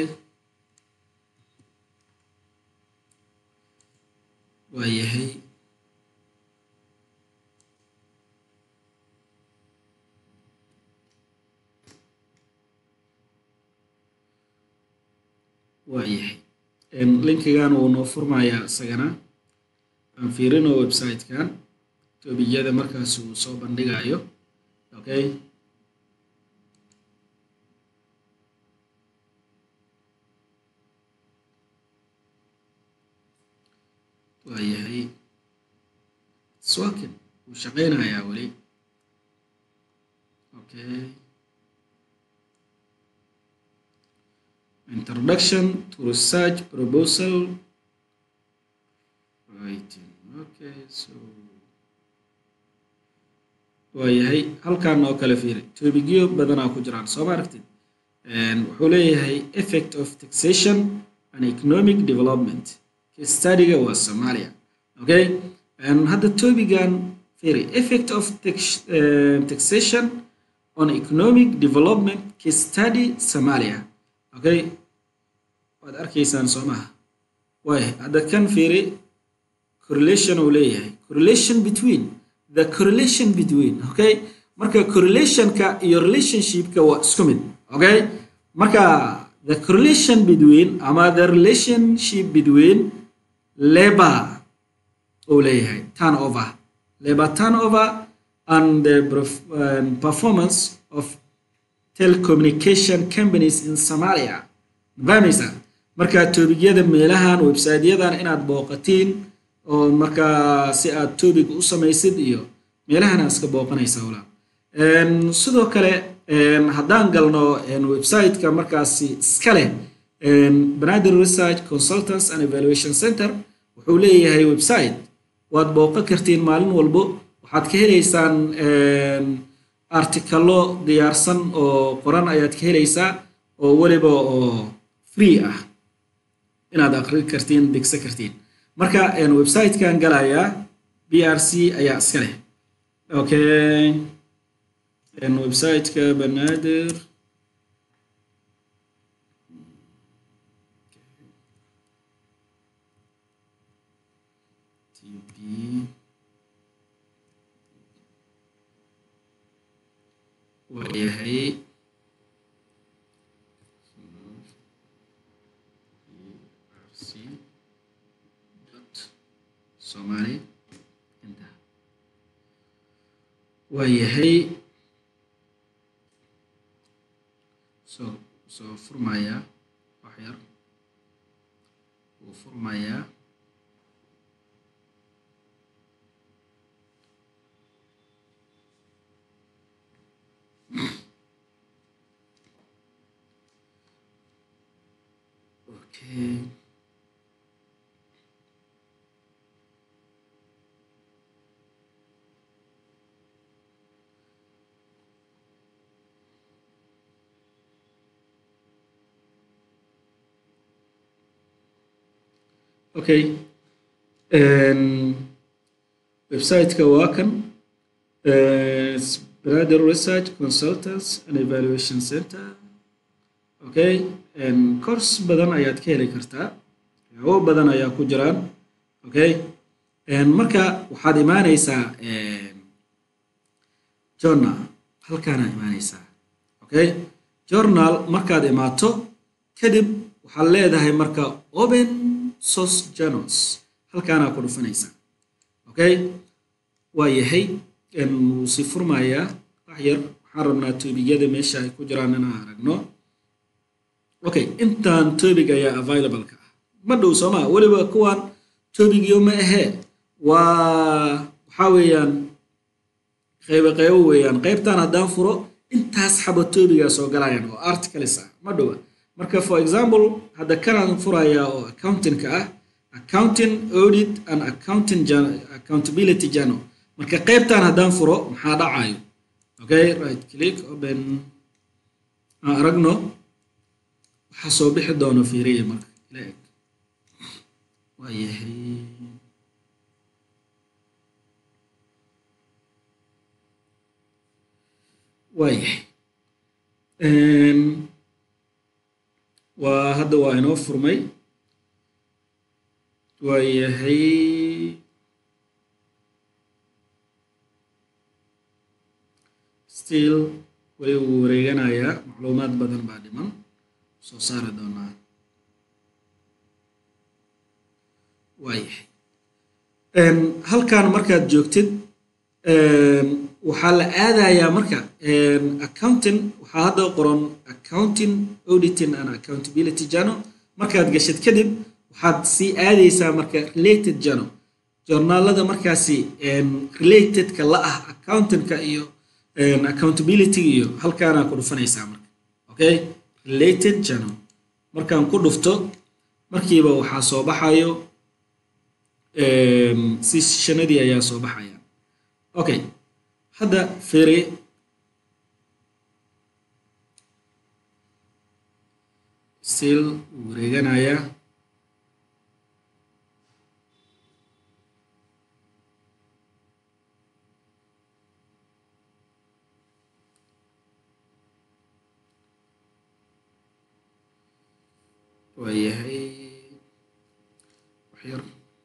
Speaker 1: waayahay waayahay linkigan wuu noo furmayaa isagana aan fiirino website-kan topicyada markaas uu soo bandhigayo okay waayahay swakin wuu shaqeynayaa weli okay introduction to research proposal writing okay so waayahay halkan oo kale fiiri tobigyo badanaa ku jiraan soo ma aragtid wuxuu leeyahay effect of taxation and economic development studyga waa Soomaaliya okay hadda topigan fiiri effect of taxation on economic development case study Soomaaliya okay waad arkaysaan soo maha waayahay hadda kan fiiri correlation uu leeyahay correlation between okay marka correlationka iyo relationshipka waa isku mid okay marka the correlation between ama the relationship between labor uu leeyahay labor turnover and the performance of telecommunication companies in Somalia fahmaysaa marka topigyada meelahan website-yadan inaad booqatiin oo marka si aad topic u samaysid iyo meelahan iska booqanaysa wala sidoo kale haddaan galno website-ka markaasi iska leh Banaadir Research Consultants and Evaluation Center wuxuu leeyahay website waad booqan kartiin maalin walbo waxaad ka helaysaan artikalo diyaarsan oo qoran ayaad ka helaysaa oo waliba oo free ah inaad akhri kartiin degsan kartiin marka website-kan galaya BRC ayaa iska leh okay website-ka Banaadir waayahay Somali inta waayahay soo furmaya wax yar wuu furmayaa okay okay website ka waa kan Brother Research Consultants and Evaluation Center. Okay course badan ayaad ka heli kartaa oo badan ayaa ku jiraan. Okay marka waxaad imaanaysaa journal halkaan imaanaysaa. Okay journal markaad imaato kadib waxaad leedahay marka open source journals halkaan ku dhufanaysaa. Okay waa yahay si furmaya wax yar waxaan rabnaa toobiyada meesha ay ku jiraan inaan aragno. Okay intaan toobig ayaa available ka ah ma dhow Soomaa waliba kuwan toobigyo ma ahe waxa weeyaan qayb weeyaan qaybtaan haddaan furo intaas xabo toobiga soo galayaan oo articles ah ma dhow marka for example hadda kanaan furaya oo accounting ka ah accounting audit and accountability journal marka qaybtaan haddaan furo maxaa dhacayo. Okay right click open aragno waxa soo bixi doono fiiriye marka leeg waa yahay waa hadda waa inoo furmay waa yahay still wali wuu wareeganayaa macluumaad badan baa dhiman soo saari doonaa. waa yahay halkaan markaad joogtid waxaa la aadayaa marka accounting waxaa hadda qoran accounting auditing and accountability journal markaad gashid kadib waxaad sii aadaysaa marka related journal journalada markaasi related ka la ah accounting ka iyo accountability iyo halkaana ku dhufanaysaa marka. Okay related journal markaan ku dhufto markiiba waxaa soo baxayo si shanadii ayaa soo baxaya. Okay hadda fiiri still wareeganaya waa yahay wax yar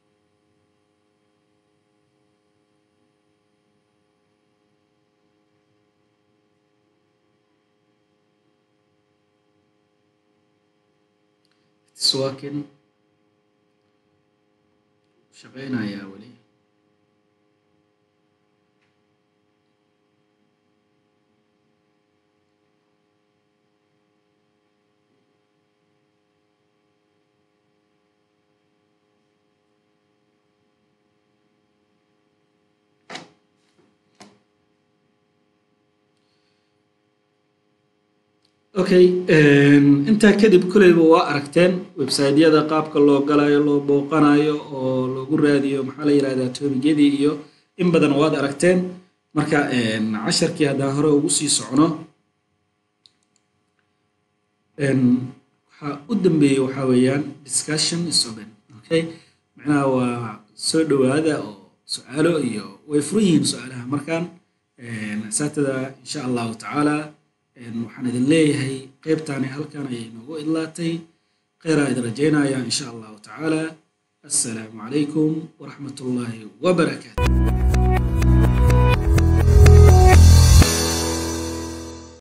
Speaker 1: سواكن شغينا يا ولي. Okay inta kadib kulayba waa aragteen website-yada qaabka loo galayo loo booqanayo oo lagu raadiyo maxaa la yiraahdaa toobiyadii iyo in badan waad aragteen marka casharkii haddaan hore ugu sii socno waxa u dambeeyay waxa weeyaan discussion is open. Okay macnaha waa soo dhawaada oo su'aalo iyo way furan yihiin su'aalaha markaan asaatada insha Allah ta'ala waxaan idin leeyahay qaybtaani halkan ayay noogu idlaatay khayra idin rajaynaya insha Allah ta'ala. assalaamu calaykum waraxmatullaahi wabarakaatuh.